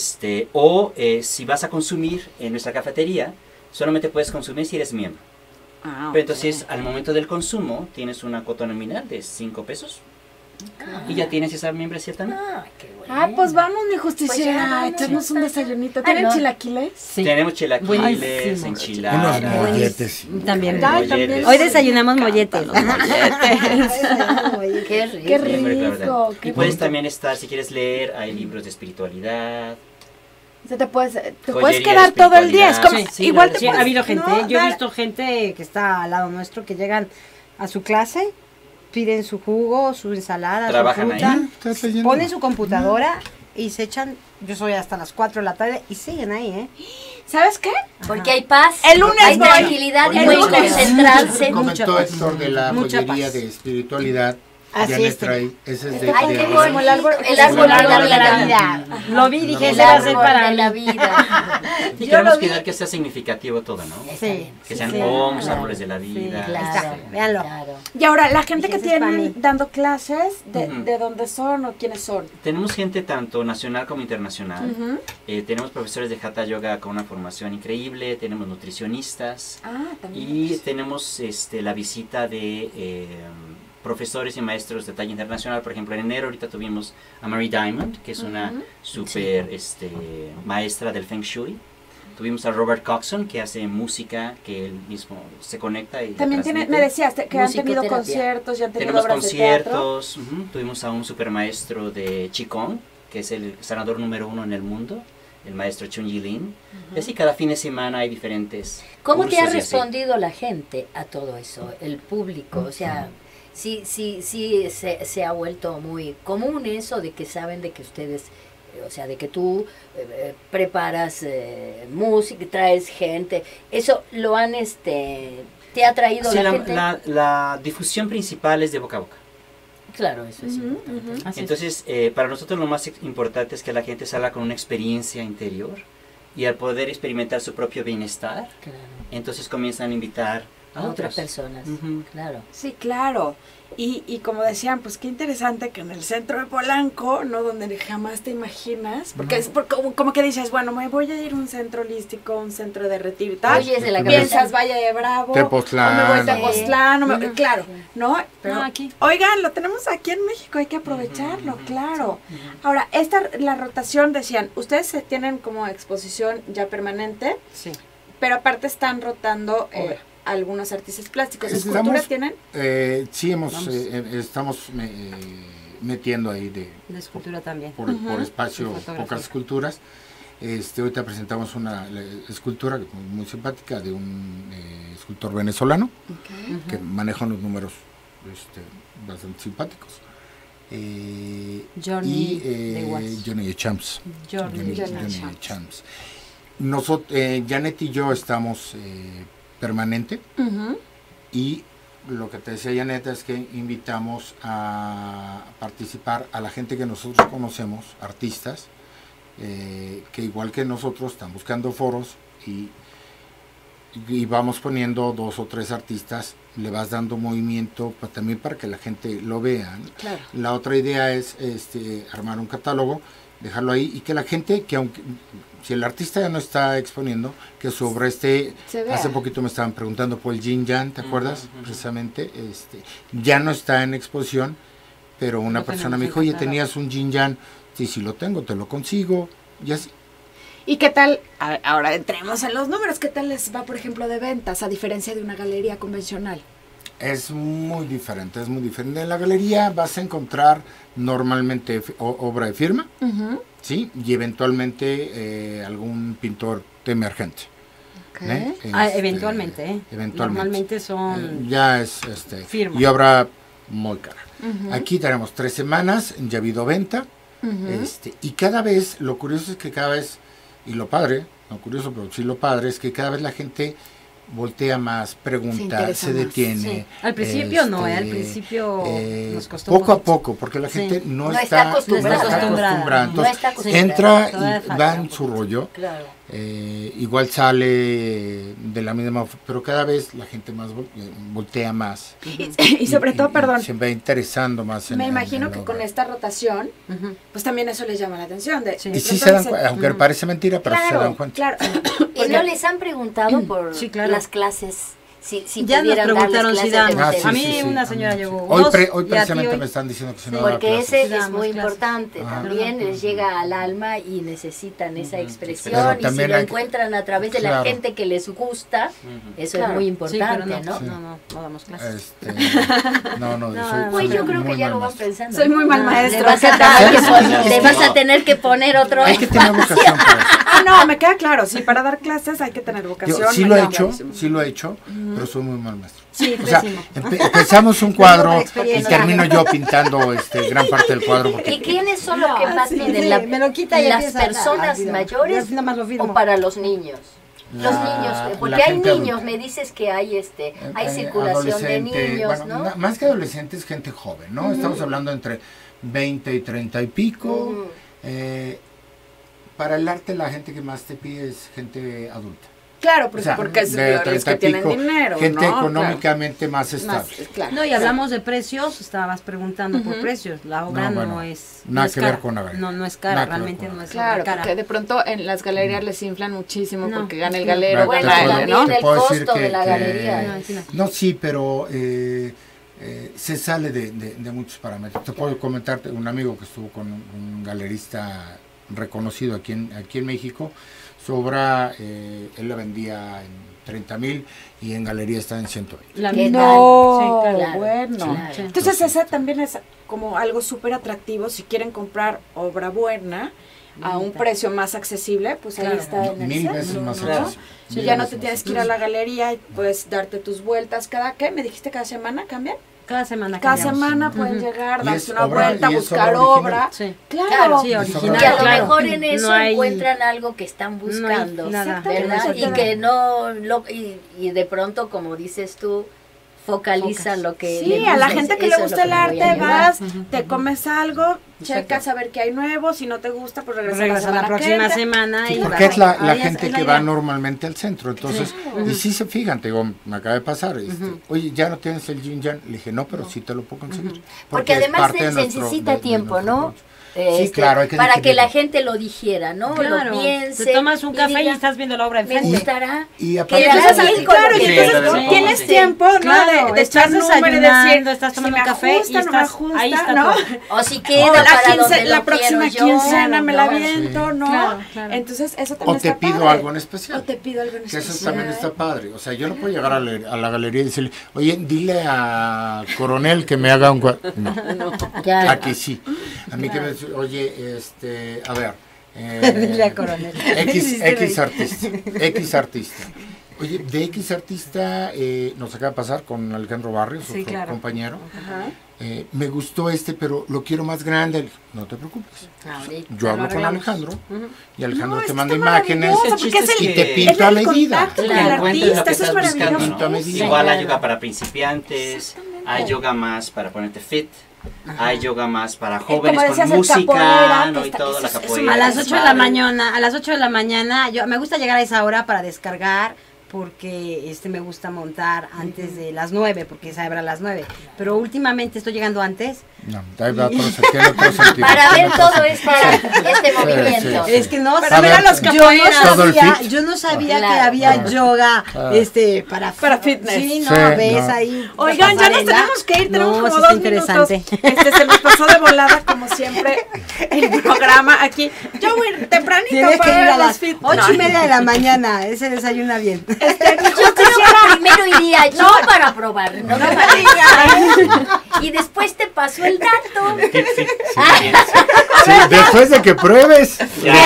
Speaker 5: O si vas a consumir en nuestra cafetería, solamente puedes consumir si eres miembro.
Speaker 3: Ah,
Speaker 5: Pero entonces, al momento del consumo, tienes una cuota nominal de 5 pesos y ya tienes esa membresía también.
Speaker 4: Ah, qué bueno.
Speaker 3: Ah, pues vamos, mi justiciera,
Speaker 4: Pues ya,
Speaker 3: a echarnos un desayunito.
Speaker 4: Ay,
Speaker 3: ¿Tienen
Speaker 4: no.
Speaker 3: chilaquiles?
Speaker 6: Sí.
Speaker 5: Tenemos chilaquiles,
Speaker 6: Buenísimo.
Speaker 5: enchiladas.
Speaker 7: Unos molletes.
Speaker 6: También.
Speaker 5: Ay, molletes.
Speaker 6: Hoy desayunamos molletes.
Speaker 4: Qué rico.
Speaker 3: Qué
Speaker 5: Siempre, claro,
Speaker 3: rico,
Speaker 5: Y
Speaker 3: qué
Speaker 5: puedes
Speaker 3: bonito.
Speaker 5: también estar, si quieres leer, hay libros de espiritualidad.
Speaker 3: O sea, te puedes
Speaker 5: Joyería,
Speaker 3: quedar todo el día. Es como,
Speaker 5: espiritualidad.
Speaker 6: Sí,
Speaker 3: igual
Speaker 6: sí,
Speaker 3: te
Speaker 6: sí,
Speaker 3: puedes,
Speaker 6: ha habido gente.
Speaker 3: ¿no?
Speaker 6: Yo he
Speaker 3: Dar-
Speaker 6: visto gente que está al lado nuestro que llegan a su clase, piden su jugo, su ensalada,
Speaker 5: Trabajan
Speaker 6: su fruta,
Speaker 5: ahí.
Speaker 7: ¿Estás leyendo?
Speaker 6: ponen su computadora y se echan Yo soy hasta las 4 de la tarde y siguen ahí, ¿eh?
Speaker 3: ¿Sabes qué?
Speaker 4: Porque hay paz,
Speaker 3: El lunes
Speaker 4: hay
Speaker 3: voy.
Speaker 4: tranquilidad y
Speaker 3: El
Speaker 4: pueden
Speaker 3: lunes.
Speaker 4: concentrarse.
Speaker 7: Comentó Héctor de la
Speaker 6: Mucha
Speaker 7: joyería
Speaker 6: paz.
Speaker 7: de espiritualidad.
Speaker 6: Así
Speaker 7: Janet
Speaker 6: es.
Speaker 7: trae, ese es de...
Speaker 4: Ay,
Speaker 7: de-
Speaker 4: qué bueno.
Speaker 3: El árbol
Speaker 4: El árbol de la
Speaker 6: vida. Lo vi y dije,
Speaker 4: El
Speaker 6: ese va a ser
Speaker 4: árbol
Speaker 6: para
Speaker 4: de
Speaker 6: mí.
Speaker 4: la vida.
Speaker 5: Y
Speaker 6: Yo
Speaker 5: queremos
Speaker 6: lo vi.
Speaker 5: cuidar que sea significativo todo, ¿no?
Speaker 6: Sí.
Speaker 5: Que sean
Speaker 6: sí.
Speaker 5: OMS,
Speaker 4: Claro.
Speaker 5: árboles de la vida.
Speaker 4: Claro,
Speaker 6: véanlo.
Speaker 4: claro.
Speaker 3: Y ahora, la gente
Speaker 6: Dije,
Speaker 3: que
Speaker 6: ese es para
Speaker 3: tienen
Speaker 6: mí.
Speaker 3: dando clases,
Speaker 5: Ujú.
Speaker 3: ¿de dónde son o quiénes son?
Speaker 5: Tenemos gente tanto nacional como internacional.
Speaker 3: Ujú.
Speaker 5: Tenemos profesores de Hatha Yoga con una formación increíble, tenemos nutricionistas
Speaker 3: Ah, también.
Speaker 5: y tenemos la visita de profesores y maestros de talla internacional. Por ejemplo, en enero ahorita tuvimos a Mary Diamond, que es una super maestra del Feng Shui. Tuvimos a Robert Coxon, que hace música, que él mismo se conecta y
Speaker 3: También
Speaker 5: la
Speaker 3: tiene,
Speaker 5: transmite.
Speaker 3: me decías que han tenido
Speaker 4: Musicoterapia.
Speaker 3: conciertos y han tenido
Speaker 5: Tenemos
Speaker 3: obras de teatro.
Speaker 5: conciertos, tuvimos a un super maestro de Qigong, que es el sanador número 1 en el mundo, el maestro Chun Yi Lin. Y así cada fin de semana hay diferentes
Speaker 4: ¿Cómo te ha
Speaker 5: cursos y así.
Speaker 4: respondido la gente a todo eso, el público? O sea, sí se ha vuelto muy común eso de que saben de que ustedes, o sea, de que tú preparas música, traes gente. Eso lo han, te ha traído
Speaker 5: Sí,
Speaker 4: la gente.
Speaker 5: la difusión principal es de boca a boca.
Speaker 4: Claro, eso es importante.
Speaker 6: Así es.
Speaker 5: Entonces, para nosotros lo más importante es que la gente salga con una experiencia interior y al poder experimentar su propio bienestar,
Speaker 4: Claro.
Speaker 5: entonces comienzan a invitar
Speaker 4: A
Speaker 5: a
Speaker 4: otras
Speaker 5: otros.
Speaker 4: personas,
Speaker 5: Ujú.
Speaker 4: claro.
Speaker 3: Sí, claro. Y como decían, pues qué interesante que en el centro de Polanco, ¿no? Donde jamás te imaginas, porque es como que dices, bueno, me voy a ir a un centro holístico, un centro de retiro y tal.
Speaker 4: Oye, es de la
Speaker 3: Piensas Valle de Bravo,
Speaker 7: Tepoztlán.
Speaker 3: o me voy a
Speaker 4: Sí.
Speaker 3: Tepoztlán, o me-
Speaker 4: Ujú.
Speaker 3: claro, ¿no? Pero,
Speaker 6: No, aquí.
Speaker 3: oigan, lo tenemos aquí en México, hay que aprovecharlo, claro. Ahora, la rotación, decían, ustedes se tienen como exposición ya permanente,
Speaker 6: Sí.
Speaker 3: pero aparte están rotando algunos artistas plásticos.
Speaker 7: Estamos-
Speaker 3: ¿Esculturas tienen?
Speaker 7: Sí,
Speaker 6: Vamos.
Speaker 7: estamos metiendo ahí
Speaker 6: De escultura también.
Speaker 7: por espacio
Speaker 6: Y fotografía.
Speaker 7: pocas esculturas. Ahorita presentamos una escultura muy simpática de un escultor venezolano que maneja unos números bastante simpáticos.
Speaker 6: Johnny
Speaker 7: y
Speaker 6: de Watts.
Speaker 7: Johnny Champs.
Speaker 6: Johnny
Speaker 7: Champs. Nosotros, Janet y yo estamos permanente y lo que te decía Janet es que invitamos a participar a la gente que nosotros conocemos, artistas, que igual que nosotros están buscando foros y vamos poniendo 2 o 3 artistas, le vas dando movimiento también para que la gente lo vea, ¿no?
Speaker 3: Claro.
Speaker 7: La otra idea es armar un catálogo, dejarlo ahí y que la gente, que aunque si el artista ya no está exponiendo, que sobre
Speaker 3: Se vea.
Speaker 7: hace poquito me estaban preguntando por el Yin Yang, ¿te acuerdas?
Speaker 5: Ujú.
Speaker 7: Precisamente, ya no está en exposición, pero una
Speaker 6: Lo
Speaker 7: persona
Speaker 6: tenemos
Speaker 7: me
Speaker 6: en
Speaker 7: dijo, oye,
Speaker 6: catálogo.
Speaker 7: tenías un Yin Yang, sí, lo tengo, te lo consigo, y así.
Speaker 3: ¿Y qué tal? Ahora entremos en los números. ¿Qué tal les va, por ejemplo, de ventas, a diferencia de una galería convencional?
Speaker 7: Es muy diferente, es muy diferente. En la galería vas a encontrar normalmente obra de firma, ¿sí? Y eventualmente algún pintor emergente. ¿eh?
Speaker 6: Eventualmente, ¿eh?
Speaker 7: Eventualmente.
Speaker 6: Normalmente son...
Speaker 7: Ya es
Speaker 6: Firma.
Speaker 7: y obra muy cara. Aquí tenemos 3 semanas, ya ha habido venta, y cada vez, lo curioso es que cada vez, y lo padre, no curioso, pero sí lo padre, es que cada vez la gente voltea más, pregunta,
Speaker 3: interesa
Speaker 7: se
Speaker 3: más,
Speaker 7: detiene.
Speaker 6: sí. Al principio no, al principio nos costó
Speaker 7: poco a
Speaker 6: un poquito.
Speaker 7: poco, porque la
Speaker 6: Sí.
Speaker 7: gente no,
Speaker 4: No está
Speaker 7: está
Speaker 4: acostumbrada.
Speaker 7: acostumbrada.
Speaker 4: No
Speaker 7: Entonces,
Speaker 4: está acostumbrada.
Speaker 7: entra
Speaker 6: Todavía
Speaker 7: y
Speaker 6: falta
Speaker 7: va
Speaker 6: un
Speaker 7: en su
Speaker 6: poquito.
Speaker 7: rollo.
Speaker 4: Claro.
Speaker 7: Igual sale de la misma, pero cada vez la gente más voltea más.
Speaker 3: Y sobre todo, perdón,
Speaker 7: Se va interesando más en
Speaker 3: me
Speaker 7: en-
Speaker 3: imagino
Speaker 7: en
Speaker 3: que
Speaker 7: la
Speaker 3: con
Speaker 7: obra.
Speaker 3: esta rotación,
Speaker 6: Ujú.
Speaker 3: pues también eso les llama la atención.
Speaker 6: Sí.
Speaker 7: Y
Speaker 3: de
Speaker 7: sí
Speaker 3: pronto
Speaker 7: se dan
Speaker 3: dicen,
Speaker 7: cuenta, aunque parece mentira, pero sí se dan cuenta.
Speaker 3: Claro.
Speaker 4: ¿Y no les han preguntado por
Speaker 6: Sí, claro.
Speaker 4: las clases? Si
Speaker 6: Ya nos
Speaker 4: pudieran
Speaker 6: preguntaron
Speaker 4: darles
Speaker 6: si
Speaker 4: clases de
Speaker 6: damos.
Speaker 7: sí,
Speaker 6: A mí
Speaker 7: sí, sí.
Speaker 6: una señora llegó.
Speaker 7: Hoy,
Speaker 6: dos,
Speaker 7: hoy
Speaker 6: y a ti
Speaker 7: precisamente
Speaker 6: hoy-
Speaker 7: me están diciendo que si no
Speaker 6: Sí.
Speaker 7: daba
Speaker 4: Porque
Speaker 7: clases.
Speaker 4: ese
Speaker 6: Sí,
Speaker 4: es
Speaker 6: damos
Speaker 4: muy
Speaker 6: clases.
Speaker 4: importante,
Speaker 7: Ajá.
Speaker 4: también les llega al alma y necesitan esa expresión
Speaker 7: Pero
Speaker 4: y si
Speaker 7: también
Speaker 4: lo
Speaker 7: hay que-
Speaker 4: encuentran a través de la
Speaker 7: Claro.
Speaker 4: gente que les gusta, eso
Speaker 3: Claro.
Speaker 4: es muy
Speaker 6: Sí,
Speaker 4: importante,
Speaker 6: pero
Speaker 4: ¿no?
Speaker 7: Sí.
Speaker 6: no damos clases.
Speaker 7: No,
Speaker 4: Pues
Speaker 7: soy
Speaker 4: yo creo que
Speaker 7: muy
Speaker 4: ya
Speaker 7: mal
Speaker 4: lo van
Speaker 7: maestro.
Speaker 4: pensando.
Speaker 3: Soy muy mal
Speaker 4: Le
Speaker 3: maestro.
Speaker 4: vas, a
Speaker 3: ¿qué
Speaker 4: tener que
Speaker 3: tal?
Speaker 4: pon- le vas a tener que poner otro.
Speaker 7: Hay que tener vocación para eso.
Speaker 3: No, me queda claro, sí, para dar clases hay que tener vocación.
Speaker 7: Yo sí
Speaker 3: me
Speaker 7: lo he
Speaker 3: queda
Speaker 7: hecho,
Speaker 3: clarísimo.
Speaker 7: sí lo he hecho, pero soy muy mal maestro.
Speaker 6: Sí,
Speaker 7: O sea,
Speaker 6: pésimo.
Speaker 7: empezamos un cuadro
Speaker 6: por
Speaker 7: y
Speaker 6: experiencia.
Speaker 7: termino yo pintando gran parte del cuadro.
Speaker 4: ¿Y
Speaker 7: Porque,
Speaker 4: quiénes son los que más
Speaker 6: sí,
Speaker 4: piden?
Speaker 6: sí, me lo quita y
Speaker 4: ¿Las
Speaker 6: empieza a-
Speaker 4: personas
Speaker 6: a-
Speaker 4: mayores
Speaker 6: nada más lo firmo.
Speaker 4: o para los niños? Los niños, porque
Speaker 7: la
Speaker 4: hay
Speaker 7: gente
Speaker 4: niños,
Speaker 7: adulta.
Speaker 4: me dices que hay circulación de
Speaker 7: Adolescente,
Speaker 4: niños,
Speaker 7: bueno,
Speaker 4: ¿no?
Speaker 7: más que adolescentes, gente joven, ¿no? Estamos hablando entre 20 y 30 y pico.
Speaker 4: Ujú.
Speaker 7: Para el arte la gente que más te pide es gente adulta.
Speaker 3: Claro, pues,
Speaker 7: O sea,
Speaker 3: porque es
Speaker 7: de
Speaker 3: los
Speaker 7: 30
Speaker 3: que
Speaker 7: y
Speaker 3: tienen
Speaker 7: pico,
Speaker 3: dinero,
Speaker 7: gente
Speaker 3: ¿no?
Speaker 7: económicamente más
Speaker 3: Claro.
Speaker 7: estable.
Speaker 3: Más, claro.
Speaker 6: No, y hablamos de precios, estabas preguntando por precios. La obra
Speaker 7: No,
Speaker 6: no,
Speaker 7: bueno,
Speaker 6: es.
Speaker 7: nada
Speaker 6: no es
Speaker 7: que ver
Speaker 6: cara.
Speaker 7: con la galería.
Speaker 6: No es cara,
Speaker 7: Nada que ver
Speaker 6: realmente
Speaker 7: con
Speaker 6: no
Speaker 7: la
Speaker 6: es
Speaker 3: Claro,
Speaker 6: cara.
Speaker 3: porque de pronto en las galerías les inflan muchísimo
Speaker 6: No,
Speaker 3: porque gana el
Speaker 6: sí.
Speaker 3: galero,
Speaker 7: Bueno,
Speaker 3: gana
Speaker 7: te
Speaker 3: él,
Speaker 7: puedo-
Speaker 4: también
Speaker 3: ¿no?
Speaker 4: el
Speaker 7: puedo decir
Speaker 4: costo de la
Speaker 7: que-
Speaker 4: galería.
Speaker 6: No, aquí no.
Speaker 7: No, sí, pero se sale de muchos parámetros. Te puedo comentarte, un amigo que estuvo con un galerista reconocido aquí en México, su obra, él la vendía en 30,000 y en galería está en 120.
Speaker 6: La
Speaker 4: ¿Qué
Speaker 6: misma.
Speaker 3: No,
Speaker 6: Sí, claro.
Speaker 4: Claro,
Speaker 3: bueno.
Speaker 4: claro.
Speaker 3: Entonces ese también es como algo súper atractivo. Si quieren comprar obra buena a un precio más accesible, pues ahí
Speaker 6: Claro.
Speaker 3: está en el
Speaker 7: 1000
Speaker 3: centro,
Speaker 7: veces más
Speaker 3: ¿no?
Speaker 7: accesible.
Speaker 3: Si
Speaker 7: Mil
Speaker 3: ya no
Speaker 7: veces
Speaker 3: te
Speaker 7: más
Speaker 3: tienes que ir a la galería y puedes darte tus vueltas cada, ¿qué? ¿Me dijiste cada semana cambian?
Speaker 6: Cada semana.
Speaker 3: Cada
Speaker 6: cambiamos.
Speaker 3: semana pueden
Speaker 6: Ujú.
Speaker 3: llegar,
Speaker 7: Y
Speaker 3: darse
Speaker 7: es
Speaker 3: una
Speaker 7: obra-
Speaker 3: vuelta,
Speaker 7: y es
Speaker 3: buscar
Speaker 7: obra original.
Speaker 3: obra.
Speaker 6: Sí.
Speaker 3: Claro.
Speaker 6: Sí,
Speaker 4: Y
Speaker 6: original,
Speaker 4: a lo
Speaker 6: claro.
Speaker 4: mejor en eso
Speaker 6: No hay-
Speaker 4: encuentran algo que están buscando,
Speaker 6: nada.
Speaker 4: ¿verdad?
Speaker 3: Exactamente.
Speaker 4: Y que y de pronto, como dices tú, focalizan lo que
Speaker 3: Sí,
Speaker 4: les
Speaker 3: a la
Speaker 4: gusta.
Speaker 3: gente que
Speaker 4: Eso
Speaker 3: le
Speaker 4: es lo
Speaker 3: gusta el
Speaker 4: me voy a
Speaker 3: arte,
Speaker 4: llevar.
Speaker 3: vas, te comes algo,
Speaker 6: Exacto.
Speaker 3: checas a ver qué hay nuevo, si no te gusta, pues regresas
Speaker 6: Regresa la próxima
Speaker 3: que entra.
Speaker 6: semana
Speaker 7: Sí,
Speaker 6: y
Speaker 7: porque es la
Speaker 6: ahí
Speaker 7: gente
Speaker 6: es la
Speaker 7: que va
Speaker 6: idea.
Speaker 7: normalmente al centro, entonces, y si se fijan, te digo, me acaba de pasar, oye, ya no tienes el yin yang, le dije, no, pero sí te lo puedo conseguir.
Speaker 4: Porque
Speaker 7: es
Speaker 4: además
Speaker 7: parte
Speaker 4: se
Speaker 7: de nuestro-
Speaker 4: necesita
Speaker 7: de
Speaker 4: tiempo,
Speaker 7: nuestro
Speaker 4: ¿no?
Speaker 7: approach. Sí, claro, hay que
Speaker 4: para que
Speaker 7: digerirlo.
Speaker 4: la gente lo digiera, ¿no?
Speaker 6: Claro,
Speaker 4: Lo piense.
Speaker 6: te tomas un
Speaker 4: y
Speaker 6: café y
Speaker 4: diga,
Speaker 6: estás viendo la obra
Speaker 4: me
Speaker 6: enfrente.
Speaker 4: gustará.
Speaker 7: Y
Speaker 4: Que
Speaker 7: aparte,
Speaker 4: la
Speaker 3: Entonces,
Speaker 4: gente
Speaker 3: claro, y
Speaker 5: Sí,
Speaker 3: entonces
Speaker 5: sí,
Speaker 3: tienes
Speaker 5: sí.
Speaker 3: tiempo, ¿no?
Speaker 6: Claro,
Speaker 3: de echar
Speaker 6: estás
Speaker 3: número y
Speaker 6: desayunando,
Speaker 3: decir,
Speaker 6: estás tomando
Speaker 3: si me
Speaker 6: café y
Speaker 3: ajusta, no me
Speaker 6: estás-
Speaker 3: ajusta,
Speaker 6: ahí está
Speaker 3: ¿no?
Speaker 6: todo.
Speaker 4: O si
Speaker 3: O
Speaker 4: queda
Speaker 3: la,
Speaker 4: para donde
Speaker 3: la
Speaker 4: lo
Speaker 3: próxima
Speaker 4: quiero yo,
Speaker 3: quincena me la
Speaker 4: ¿no?
Speaker 3: aviento, ¿no?
Speaker 6: Claro, claro.
Speaker 3: Entonces, eso también
Speaker 7: o te
Speaker 3: está
Speaker 7: pido
Speaker 3: padre.
Speaker 7: algo en especial.
Speaker 3: O te pido algo en
Speaker 7: Que
Speaker 3: especial.
Speaker 7: eso también está padre. O sea, yo no puedo llegar a la galería y decirle, oye, dile a Coronel que me haga un cuadro. No,
Speaker 4: Claro.
Speaker 7: aquí sí. A mí que me dice, oye, a ver.
Speaker 6: Dile a Coronel.
Speaker 7: X artista. Oye, de X artista nos acaba de pasar con Alejandro Barrios,
Speaker 6: Sí,
Speaker 7: otro
Speaker 6: claro.
Speaker 7: compañero.
Speaker 3: Ajá.
Speaker 7: Me gustó pero lo quiero más grande. No te preocupes.
Speaker 4: Sí.
Speaker 7: Yo hablo
Speaker 6: lo
Speaker 7: con
Speaker 6: arreglamos.
Speaker 7: Alejandro y Alejandro
Speaker 3: No,
Speaker 7: te
Speaker 3: es que
Speaker 7: manda
Speaker 3: está
Speaker 7: imágenes
Speaker 3: maravilloso, porque es el-
Speaker 7: y te
Speaker 3: es
Speaker 7: pinto a
Speaker 3: el
Speaker 7: medida.
Speaker 3: contacto con
Speaker 4: Claro.
Speaker 3: el
Speaker 5: Encuentres lo
Speaker 3: artista,
Speaker 5: que
Speaker 3: eso es
Speaker 5: estás buscando,
Speaker 3: maravilloso.
Speaker 5: ¿no?
Speaker 7: Pinto a medida.
Speaker 5: Igual hay
Speaker 4: Claro.
Speaker 5: yoga para principiantes, hay yoga más para ponerte fit, hay yoga más para
Speaker 3: como
Speaker 5: jóvenes
Speaker 3: decías,
Speaker 5: con
Speaker 3: el capoeira,
Speaker 5: música, ¿no?
Speaker 3: que
Speaker 5: Y
Speaker 3: está-
Speaker 5: todo, la
Speaker 3: eso es
Speaker 5: capoeira.
Speaker 6: A las
Speaker 5: es
Speaker 6: 8 de la
Speaker 5: padre.
Speaker 6: mañana, me gusta llegar a esa hora para descargar porque me gusta montar antes de las 9, porque esa hora a las 9. Pero últimamente estoy llegando antes.
Speaker 7: No, tiene otro sentido.
Speaker 4: Para ver
Speaker 7: Tiene otro
Speaker 4: todo
Speaker 7: sentido.
Speaker 4: este movimiento.
Speaker 7: sí.
Speaker 6: Es que no
Speaker 3: Pero mira los
Speaker 6: yo
Speaker 3: capoeiras.
Speaker 7: Todo el fit.
Speaker 6: yo no sabía
Speaker 4: Claro.
Speaker 6: que había
Speaker 7: Claro.
Speaker 6: yoga
Speaker 3: Para fitness.
Speaker 6: Sí, no,
Speaker 7: Sí,
Speaker 6: ves
Speaker 7: no.
Speaker 6: ahí.
Speaker 3: Oigan,
Speaker 6: la
Speaker 3: ya nos
Speaker 6: pasarela.
Speaker 3: tenemos que ir, tenemos
Speaker 6: No,
Speaker 3: como
Speaker 6: sí
Speaker 3: 2
Speaker 6: está interesante.
Speaker 3: minutos. Se nos pasó de volada, como siempre, el programa aquí. Yo voy a ir tempranito
Speaker 6: Tienes que
Speaker 3: para
Speaker 6: ir
Speaker 3: ver
Speaker 6: a
Speaker 3: los
Speaker 6: las
Speaker 3: fit.
Speaker 6: 8:30 de la mañana, ese desayuna bien.
Speaker 4: Yo creo que primero iría yo para probar, no me Y después te paso el dato.
Speaker 7: Sí, después de que pruebes.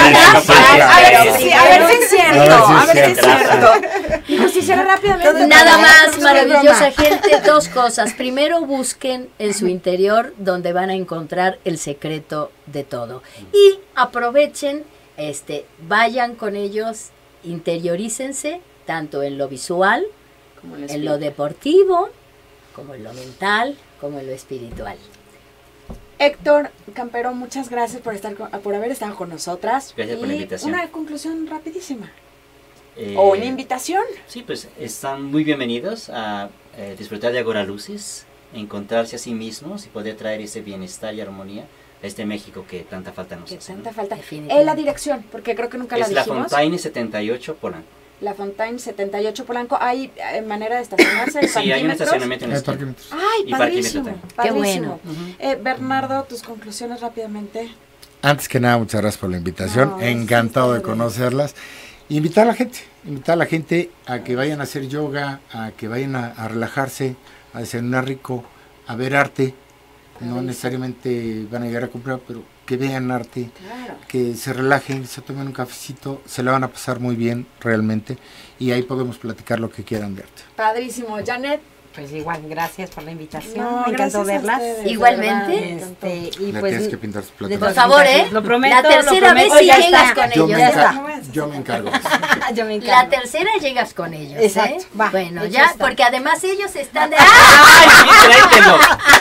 Speaker 3: A ver si es cierto,
Speaker 7: A
Speaker 3: a
Speaker 7: ver
Speaker 3: ver
Speaker 7: si
Speaker 3: si es cierto. Y nos hiciera rápidamente.
Speaker 4: Nada más
Speaker 6: Es
Speaker 4: maravillosa gente, 2 cosas. Primero, busquen en su interior donde van a encontrar el secreto de todo. Y aprovechen, vayan con ellos, interiorícense tanto en lo visual, en lo deportivo, como en lo mental, como en lo espiritual.
Speaker 3: Héctor Campero, muchas gracias por haber estado con nosotras.
Speaker 5: Gracias por la
Speaker 3: Y
Speaker 5: invitación.
Speaker 3: una conclusión rapidísima. O una invitación.
Speaker 5: Sí, pues están muy bienvenidos a disfrutar de Agora Lucis, encontrarse a sí mismos y poder traer ese bienestar y armonía a este México que tanta falta nos
Speaker 3: Que
Speaker 5: hace, ¿no?
Speaker 3: tanta falta.
Speaker 4: Definitivamente.
Speaker 3: La dirección, porque creo que nunca la
Speaker 5: Es la
Speaker 3: dijimos.
Speaker 5: Fontaine 78 Polanco.
Speaker 3: La Fontaine 78 Polanco. ¿Hay manera de estacionarse?
Speaker 5: Sí, hay un
Speaker 3: ¿Parquímetros?
Speaker 5: estacionamiento en la
Speaker 7: Hay
Speaker 5: esquina.
Speaker 7: parquímetros.
Speaker 3: Ay,
Speaker 5: Y
Speaker 3: padrísimo.
Speaker 5: parquímetro
Speaker 3: Padrísimo.
Speaker 4: Qué bueno.
Speaker 3: Bernardo, tus conclusiones rápidamente.
Speaker 7: Antes que nada, muchas gracias por la invitación.
Speaker 3: No, sí,
Speaker 7: Encantado de
Speaker 3: está bien.
Speaker 7: conocerlas. Invitar a la gente a que vayan a hacer yoga, a que vayan a relajarse, a desayunar rico, a ver arte. No necesariamente van a llegar a comprar, pero que vean arte,
Speaker 3: Claro.
Speaker 7: que se relajen, se tomen un cafecito, se la van a pasar muy bien realmente y ahí podemos platicar lo que quieran de arte.
Speaker 3: Padrísimo. Janet.
Speaker 6: Pues igual, gracias por la invitación.
Speaker 3: No,
Speaker 6: me encantó
Speaker 3: gracias a
Speaker 6: verlas.
Speaker 3: ustedes,
Speaker 4: Igualmente.
Speaker 3: de verdad, me encantó.
Speaker 6: Y
Speaker 7: Le
Speaker 6: pues,
Speaker 7: tienes que pintar sus
Speaker 6: de
Speaker 7: platos.
Speaker 4: Por favor, ¿eh?
Speaker 6: Lo prometo.
Speaker 4: La tercera
Speaker 6: lo
Speaker 4: vez
Speaker 6: prometo.
Speaker 4: sí
Speaker 6: Ya
Speaker 4: llegas
Speaker 6: está.
Speaker 4: con
Speaker 7: Yo me,
Speaker 4: ellos.
Speaker 6: Ya
Speaker 7: yo me encargo.
Speaker 6: Yo me
Speaker 4: La
Speaker 6: encargo.
Speaker 4: tercera llegas con ellos.
Speaker 6: Exacto,
Speaker 4: ¿eh?
Speaker 6: va,
Speaker 4: Bueno,
Speaker 6: hecho
Speaker 4: ya,
Speaker 6: está.
Speaker 4: porque además ellos están de.
Speaker 5: ¡Ay, sí, tráetelo!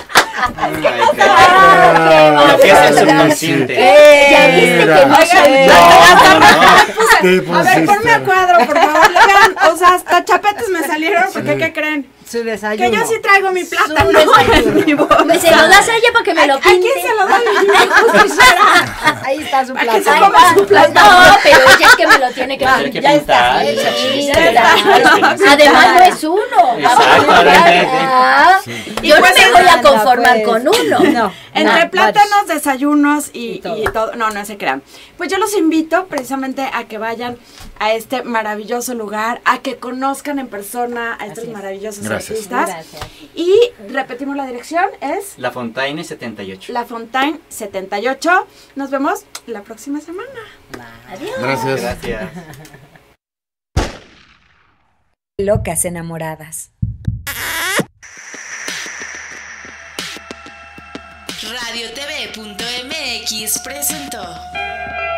Speaker 5: Lo que es el subconsciente.
Speaker 4: Ya viste que no son.
Speaker 3: A ver, ponme a cuadro, por favor. Vean, o sea, hasta chapetes me salieron, porque ¿qué creen?
Speaker 6: Su desayuno.
Speaker 3: Que yo sí traigo mi plátano.
Speaker 6: desayuno.
Speaker 3: Mi bolsa.
Speaker 4: Pues se lo das a ella para que me lo
Speaker 3: ¿A
Speaker 4: pinte.
Speaker 3: quién se lo doy?
Speaker 6: Ahí está su
Speaker 3: ¿Para qué
Speaker 6: plato.
Speaker 3: se coma su plátano?
Speaker 4: No, pero ella es que me lo tiene que
Speaker 5: Tiene que
Speaker 6: ya está.
Speaker 5: pintar. esa
Speaker 4: Sí,
Speaker 5: chiste.
Speaker 4: claro. Además no es uno.
Speaker 5: Exactamente.
Speaker 4: Ah, yo no
Speaker 3: pues,
Speaker 4: me voy a
Speaker 6: anda,
Speaker 4: conformar
Speaker 6: pues.
Speaker 4: con uno.
Speaker 6: No.
Speaker 3: Entre
Speaker 6: no,
Speaker 3: plátanos, desayunos y
Speaker 6: todo.
Speaker 3: todo. No, no se crean. Pues yo los invito precisamente a que vayan a este maravilloso lugar, a que conozcan en persona a estos
Speaker 6: Así es.
Speaker 3: maravillosos
Speaker 7: Gracias.
Speaker 3: artistas.
Speaker 6: Gracias.
Speaker 3: Y repetimos la dirección, es
Speaker 5: La Fontaine 78.
Speaker 3: La Fontaine 78. Nos vemos la próxima semana.
Speaker 4: Adiós.
Speaker 7: Gracias.
Speaker 5: Gracias.
Speaker 2: Locas enamoradas.
Speaker 1: Radiotv.mx presentó